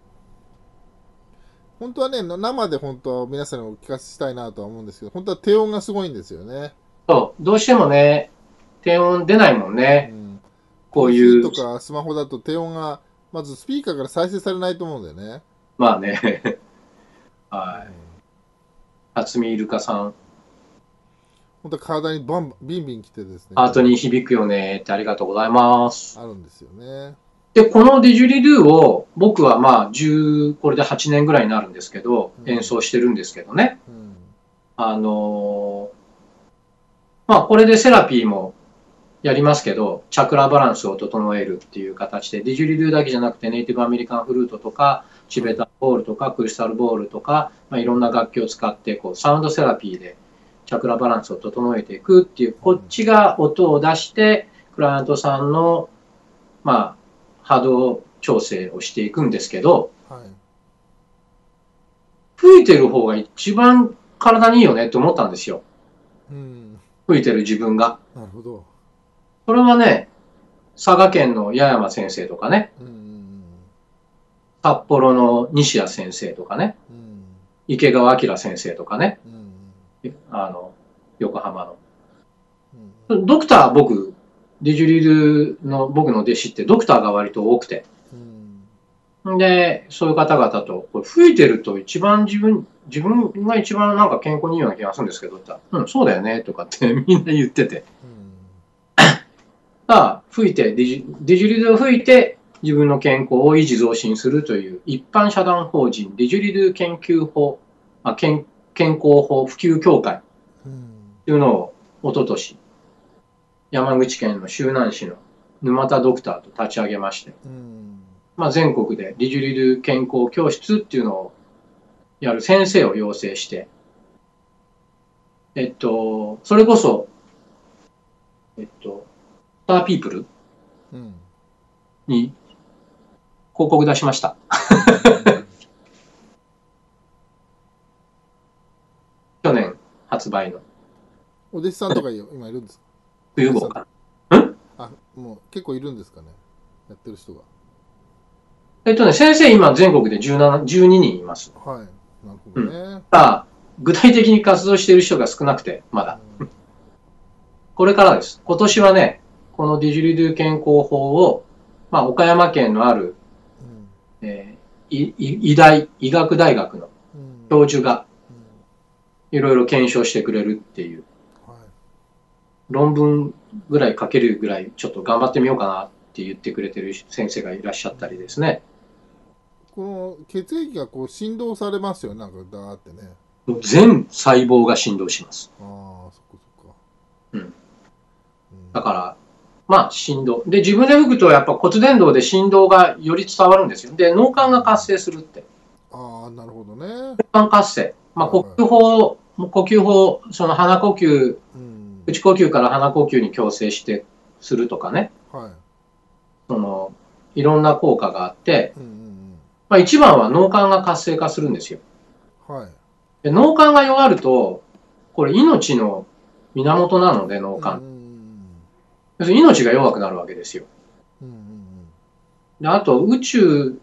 本当はね、生で本当は皆さんにお聞かせしたいなとは思うんですけど、本当は低音がすごいんですよね。 そう、どうしてもね、低音出ないもんね。 うん、 こういピーシーう。 とかスマホだと低音が、まずスピーカーから再生されないと思うんだよね。 まあね。はうん、 い。辰巳イルカさん。 本当は体にバンビンビン来てですね。 ハートに響くよねってありがとうございます。 あるんですよね。 で、このディジュリドゥを僕はまあじゅう、これではちねんぐらいになるんですけど、 うん、 演奏してるんですけどね。 うん、 あのー、まあこれでセラピーもやりますけど、チャクラバランスを整えるっていう形で、ディジュリドゥだけじゃなくてネイティブアメリカンフルートとか、チベタンボールとか、クリスタルボールとか、まあ、いろんな楽器を使ってこうサウンドセラピーでチャクラバランスを整えていくっていう、こっちが音を出して、クライアントさんの、まあ、波動調整をしていくんですけど、 はい、 吹いてる方が一番体にいいよねって思ったんですよ。 うん、 吹いてる自分が。 なるほど。 これはね、佐賀県の八山先生とかね、 うん、 札幌の西谷先生とかね、 うん、 池川明先生とかね、 うん、 あの、横浜の。 うん、 ドクター、僕、ディジュリドゥの僕の弟子ってドクターが割と多くて。 うん、 で、そういう方々と、これ吹いてると一番自分、自分が一番なんか健康にいいような気がするんですけどって言ったら、うん、そうだよね、とかってみんな言ってて。さあ、吹いて、ディジュ、ディジュリドゥを吹いて、自分の健康を維持増進するという一般社団法人ディジュリドゥ研究法、あ健健康法普及協会というのを一昨年、山口県の周南市の沼田ドクターと立ち上げまして、 うん、 まあ、全国でディジュリドゥ健康教室っていうのをやる先生を養成して、えっと、それこそ、えっと、スターピープルに広告出しました。去年発売の。 お弟子さんとか今いるんですか？ 冬号かな。んあ、もう結構いるんですかね、やってる人が。 えっとね、先生今全国でじゅうなな、じゅうににんいます。 はい、なるほどね。 うん、ただ、具体的に活動している人が少なくて、まだ。うん、これからです。今年はね、このディジュリドゥ健康法を、まあ、岡山県のある、うん、えー、医大、医学大学の教授が、いろいろ検証してくれるっていう、はい、論文ぐらい書けるぐらいちょっと頑張ってみようかなって言ってくれてる先生がいらっしゃったりですね。 この血液がこう振動されますよ、なんかダーってね。 全細胞が振動します。 ああ、そっかそっか。 うん。だから、まあ振動。で、自分で吹くとやっぱ骨伝導で振動がより伝わるんですよ。で、脳幹が活性するって。 ああ、なるほどね。 脳幹活性。まあ、呼吸法、呼吸法、その鼻呼吸、うん、内呼吸から鼻呼吸に矯正してするとかね。 はい。 その、いろんな効果があって、うんうんうん、 まあ、一番は脳幹が活性化するんですよ。 はい。 で脳幹が弱ると、これ命の源なので、脳幹。 うんうん要するに命が弱くなるわけですよ。 うんうんうんで、あと、宇宙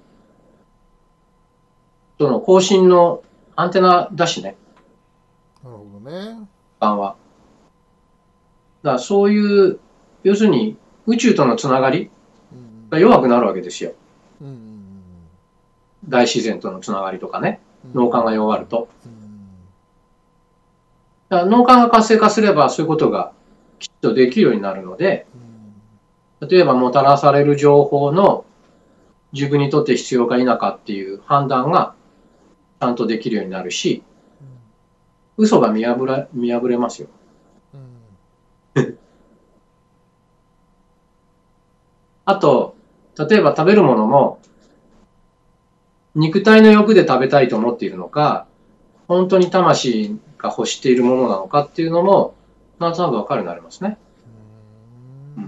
との交信のアンテナだしね、 なるほどね。 脳幹は。だからそういう、要するに宇宙とのつながりうんが弱くなるわけですよ。 うんうん大自然とのつながりとかね、 うん脳幹が弱ると。 うんだから脳幹が活性化すればそういうことがきっとできるようになるので、 うん例えばもたらされる情報の自分にとって必要か否かっていう判断がちゃんとできるようになるし、嘘が見破れ、見破れますよ。 うんあと、例えば食べるものも、肉体の欲で食べたいと思っているのか、本当に魂が欲しているものなのかっていうのも、なんとなくわかるようになりますね。 うん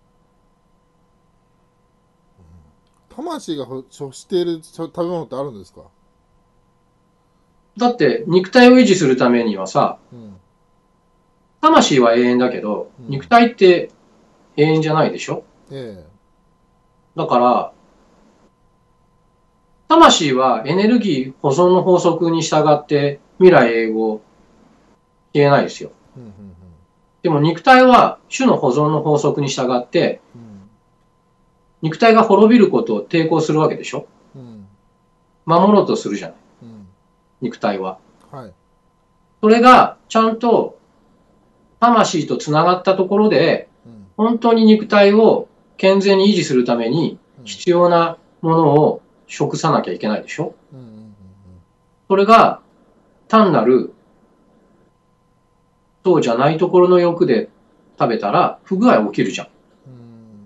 魂が欲している食べ物ってあるんですか？ だって、肉体を維持するためにはさ、 うん魂は永遠だけど、 うん肉体って永遠じゃないでしょ？ えだから、魂はエネルギー保存の法則に従って未来永劫消えないですよ。 えうんうんでも肉体は種の保存の法則に従ってうん肉体が滅びることを抵抗するわけでしょ？ うん守ろうとするじゃない、 うん肉体は。 はいそれがちゃんと魂とつながったところで、 うん本当に肉体を健全に維持するために必要なものを食さなきゃいけないでしょ？ うんうんうんそれが単なるそうじゃないところの欲で食べたら不具合起きるじゃん。 うん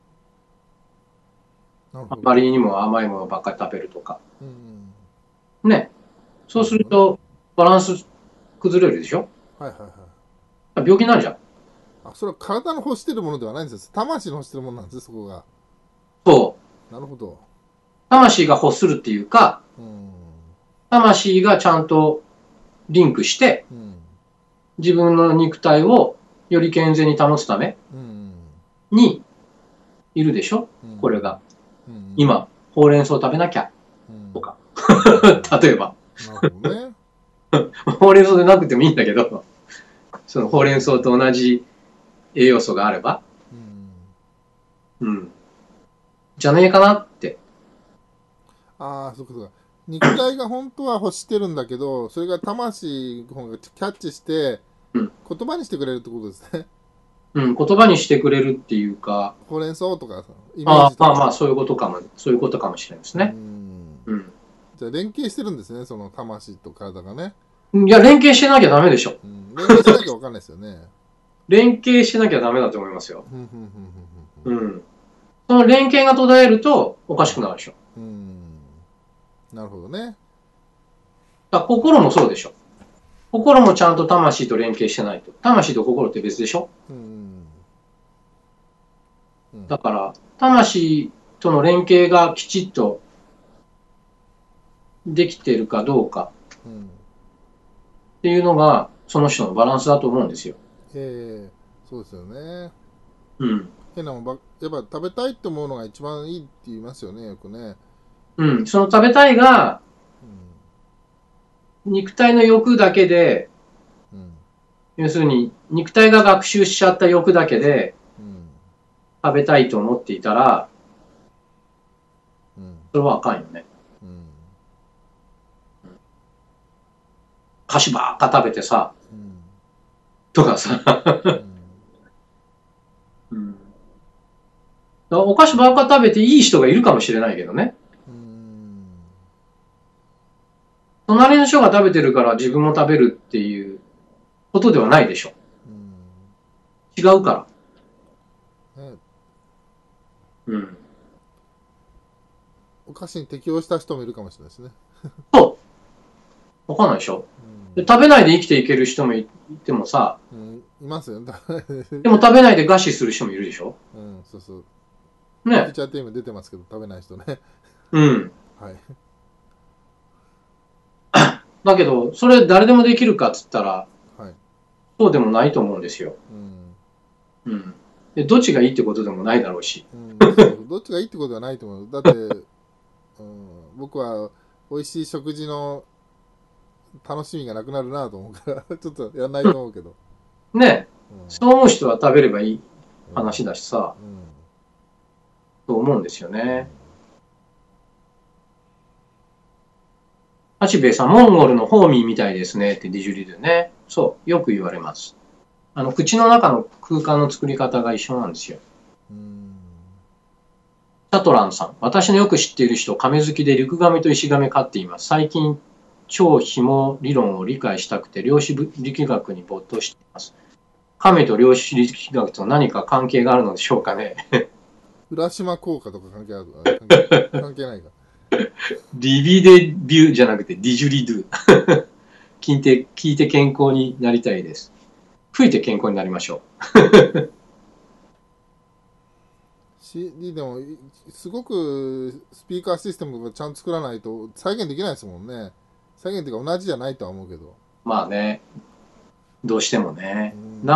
なるあほど。 まりにも甘いものばっかり食べるとか。 うんね。そうするとバランス崩れるでしょ？ はいはいはい。 病気になるじゃん。 あ、それは体の欲してるものではないんです。魂の欲してるものなんです、そこが。 そう。 なるほど。 魂が欲するっていうか、 うん魂がちゃんとリンクして、 うん自分の肉体をより健全に保つためうんにいるでしょ？ うんこれが。 うん今、ほうれん草食べなきゃうんとか。例えば。 なるほどね。 ほうれん草でなくてもいいんだけど、そのほうれん草と同じ栄養素があれば、 うんうん。じゃねえかなって。 ああ、そうかそうか。肉体が本当は欲してるんだけど、それが魂の方がキャッチしてうん、 言葉にしてくれるってことですね。 うん、言葉にしてくれるっていうか、 ほうれん草とかさ、イメーああジとか。 まあまあ、そういうことかも、そういうことかもしれないですね。 うんじゃあ連携してるんですね、その魂と体がね。 うん。いや、連携してなきゃダメでしょ。 うん、連携しなきゃわかんないですよね。 連携してなきゃダメだと思いますよ。 うんうんうんうんうん。その連携が途絶えるとおかしくなるでしょ。 うんうんなるほどね。 だから心もそうでしょ。心もちゃんと魂と連携してないと。魂と心って別でしょ。 うんうんだから、魂との連携がきちっとできてるかどうかうんっていうのが、その人のバランスだと思うんですよ。 ええそうですよね。 うん。 変なもんばやっぱ食べたいって思うのが一番いいって言いますよね、よくね。 うん。その食べたいが、肉体の欲だけで、 うんうん要するに肉体が学習しちゃった欲だけでうん食べたいと思っていたら、 うんそれはあかんよね。 うん菓子ばっか食べてさ、 うんとかさ、 うんうん、だからお菓子ばっか食べていい人がいるかもしれないけどね。 うん隣の人が食べてるから自分も食べるっていうことではないでしょ。違うかうんねら。うん。 お菓子に適応した人もいるかもしれないですね。 そう。わかんないでしょ。で食べないで生きていける人もいてもさ、 うん、いますよね。 でも食べないで餓死する人もいるでしょ。 うん、そうそう。ピねッ。チャーテーム出てますけど、食べない人ね。 うん。 はい。 だけど、それ誰でもできるかっつったら、 はい。 そうでもないと思うんですよ。 うん。 うん。で、どっちがいいってことでもないだろうし。 うん、そうどっちがいいってことはないと思う。だって、うん、僕は美味しい食事の楽しみがなくなるなと思うからちょっとやんないと思うけど。 ね、 うん。 そう思う人は食べればいいうん。 話だしさ、 うん。 と思うんですよね。 うん。 八兵衛さん、モンゴルのホーミーみたいですねってディジュリドゥね。そう、よく言われます。あの、口の中の空間の作り方が一緒なんですよ。 うん。 シャトランさん、私のよく知っている人、亀好きでリクガメと石ガメ飼っています。最近、超紐理論を理解したくて、量子力学に没頭しています。亀と量子力学と何か関係があるのでしょうかね。 浦島効果とか関係あるあ関係関係ないか。 リビデビューじゃなくてディジュリドゥ。聞いて、聞いて健康になりたいです。吹いて健康になりましょシーディー でも、いすごくスピーカーシステムがちゃんと作らないと再現できないですもんね。再現っていうか同じじゃないとは思うけど。 う。まあね、どうしてもね、 うん。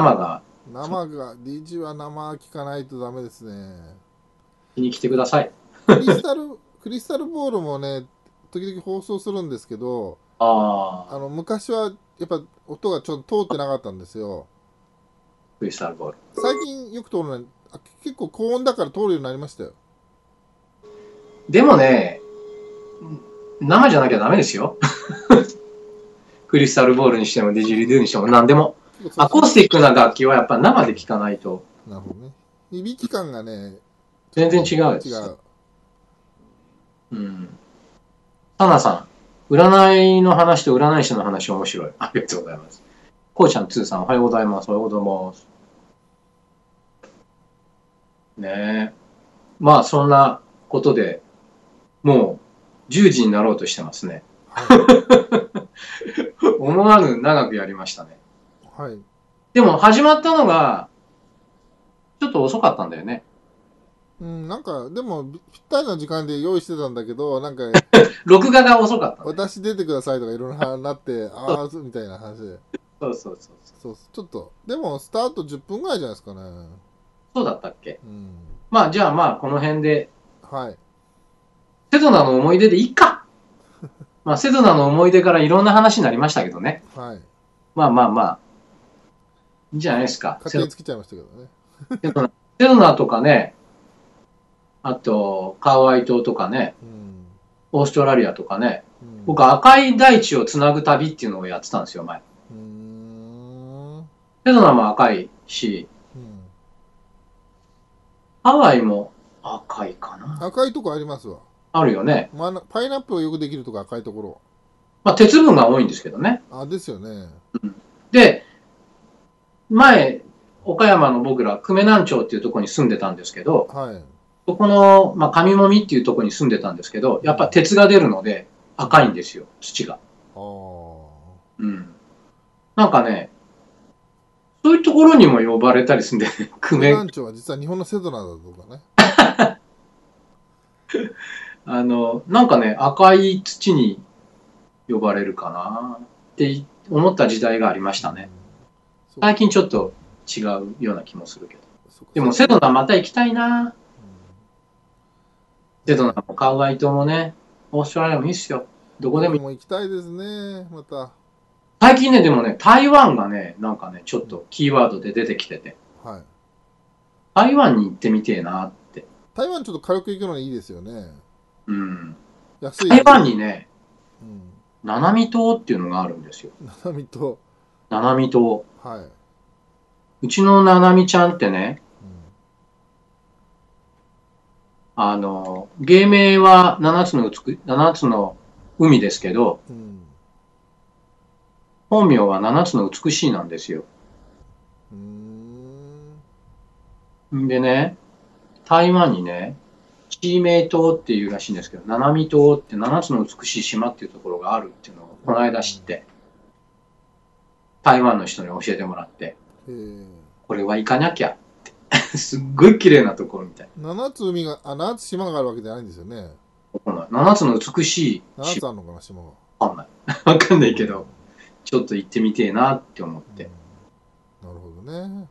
生が生が、ディージー は生聞かないとダメですね。 気に来てください。 クリスタル、クリスタルボールもね、時々放送するんですけど、あああ、 の、昔はやっぱ音がちょっと通ってなかったんですよ。 クリスタルボール。 最近よく通るのに、あ結構高音だから通るようになりましたよ。 でもね、生じゃなきゃダメですよ。クリスタルボールにしてもディジュリドゥにしても何でも。 結構そうひ、 アコースティックな楽器はやっぱ生で聴かないとなるほどね。響き感がね、ちょっ全然と違うです。 違う。 うん。タナさん、占いの話と占い師の話面白い。ありがとうございます。こうちゃんツーさん、おはようございます。おはようございます。ねえ。まあ、そんなことで、もうじゅうじになろうとしてますね。 はい。 思わぬ長くやりましたね。 はい。 でも始まったのが、ちょっと遅かったんだよね。 うん、なんか、でも、ぴったりな時間で用意してたんだけど、なんか、 録画が遅かったね。 私出てくださいとかいろいろなって、ああ、みたいな話で。 そうそうそうそう。 そう、ちょっと、でも、スタートじゅっぷんぐらいじゃないですかね。 そうだったっけ。 うん。 まあ、じゃあまあ、この辺で、 はい。 セドナの思い出でいいか。まあ、セドナの思い出からいろんな話になりましたけどね。 はい。 まあまあまあ、いいんじゃないですか。セド勝手につけちゃいましたけどね。 セドナセドナとかね、あと、カワイ島とかね、 うん。 オーストラリアとかね、 うん。 僕、赤い大地をつなぐ旅っていうのをやってたんですよ、前。 うーん。うん。 セドナも赤いし、ハワイも赤いかな。 赤いとこありますわ。 あるよね。 まあ、パイナップルがよくできるとこ赤いところ。 まあ、鉄分が多いんですけどね。 あ、ですよね。 で、前、岡山の僕ら、久米南町っていうところに住んでたんですけど、 はい。 そこの、まあ、上もみっていうところに住んでたんですけど、やっぱうん。 鉄が出るのでうん。 赤いんですよ、土が。 ああ。 うん。なんかね、そういうところにも呼ばれたりするんで、ね、久久米米、 南町は実は日本のセドナだとかね。 あの、なんかね、赤い土に呼ばれるかなって思った時代がありましうん。 たね。 そうか。 最近ちょっと違うような気もするけど。 そうか。 でも、セドセドナ。 ナまた行きたいな。 うん。ね。 セドナもカウアイ島もね、オーストラリアもいいっすよ。どこでもいい。 僕も行きたいですね。また。 最近ね、でもね、台湾がね、なんかね、ちょっうん。 とキーワードで出てきてて、 はい。 台湾に行ってみてえなって。 台湾ちょっと軽く行くのにいいですよね。 うん。台安い。 湾にね、 うん。 七海島っていうのがあるんですよ。 七海と、 七海島。 はい。 うちの七海ちゃんってね、 うん。 あの、芸名は七つの美、七つの海ですけど、 うん。 本名は七つの美しいなんですよ。 うーん。 んでね、台湾にね、チーメイ島っていうらしいんですけど、七海島って七つの美しい島っていうところがあるっていうのをこの間知って、台湾の人に教えてもらって、 えー、 これは行かなきゃって。すっごい綺麗なところみたい。 七つ海が、あ、七つ島があるわけじゃないんですよね。 わかんない。ななつの美しいななつあんのかな、島が。 わかんない。わかんないけど、ちょっと行ってみてえなって思って。 なるほどね。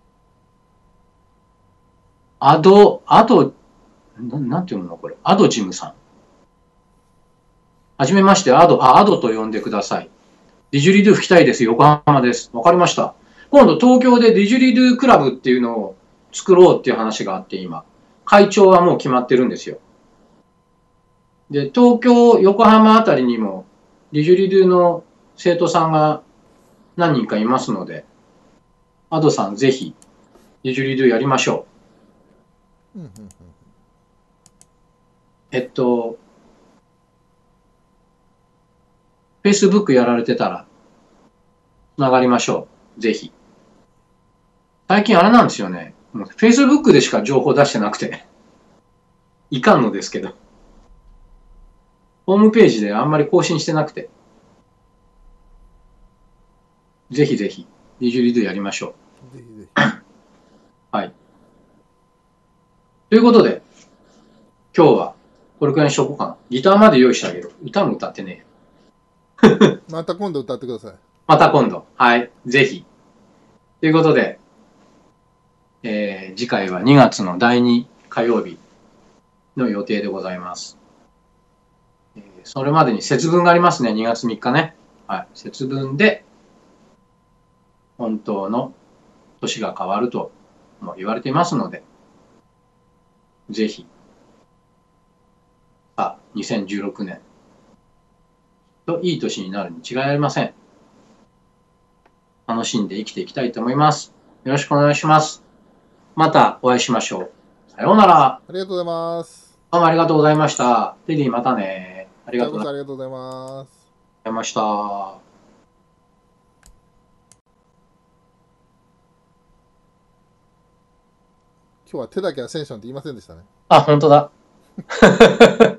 アド、アド、ななんて読むのこれ。アドジムさん。はじめまして、アド、あ、アドと呼んでください。ディジュリドゥ吹きたいです。横浜です。わかりました。今度東京でディジュリドゥクラブっていうのを作ろうっていう話があって今。会長はもう決まってるんですよ。で、東京、横浜あたりにもディジュリドゥの生徒さんが何人かいますので、アドさんぜひディジュリドゥやりましょう。 うんうんうん。 えっと、Facebook やられてたら、つながりましょう。ぜひ。最近あれなんですよね。もう Facebook でしか情報出してなくて。いかんのですけど。ホームページであんまり更新してなくて。ぜひぜひ、ディジュリドゥやりましょぜひぜひ。 う。はい。ということで、今日はこれくらいにしとこうかな。ギターまで用意してあげる。歌も歌ってねえよ。 また今度歌ってください。 また今度。はい。ぜひ。ということで、えー次回はにがつのだいに火曜日の予定でございます。えーそれまでに節分がありますね。にがつみっかね。はい。節分で、本当の年が変わるとも言われていますので、ぜひ、あ、にせんじゅうろくねんといい年になるに違いありません。楽しんで生きていきたいと思います。よろしくお願いします。またお会いしましょう。さようなら。 ありがとうございます。 どうもありがとうございました。テディまたね。ありがとうございこちらこそありがとうございます。 ました。 今日は手だけアセンションって言いませんでしたね。 あ、本当だ。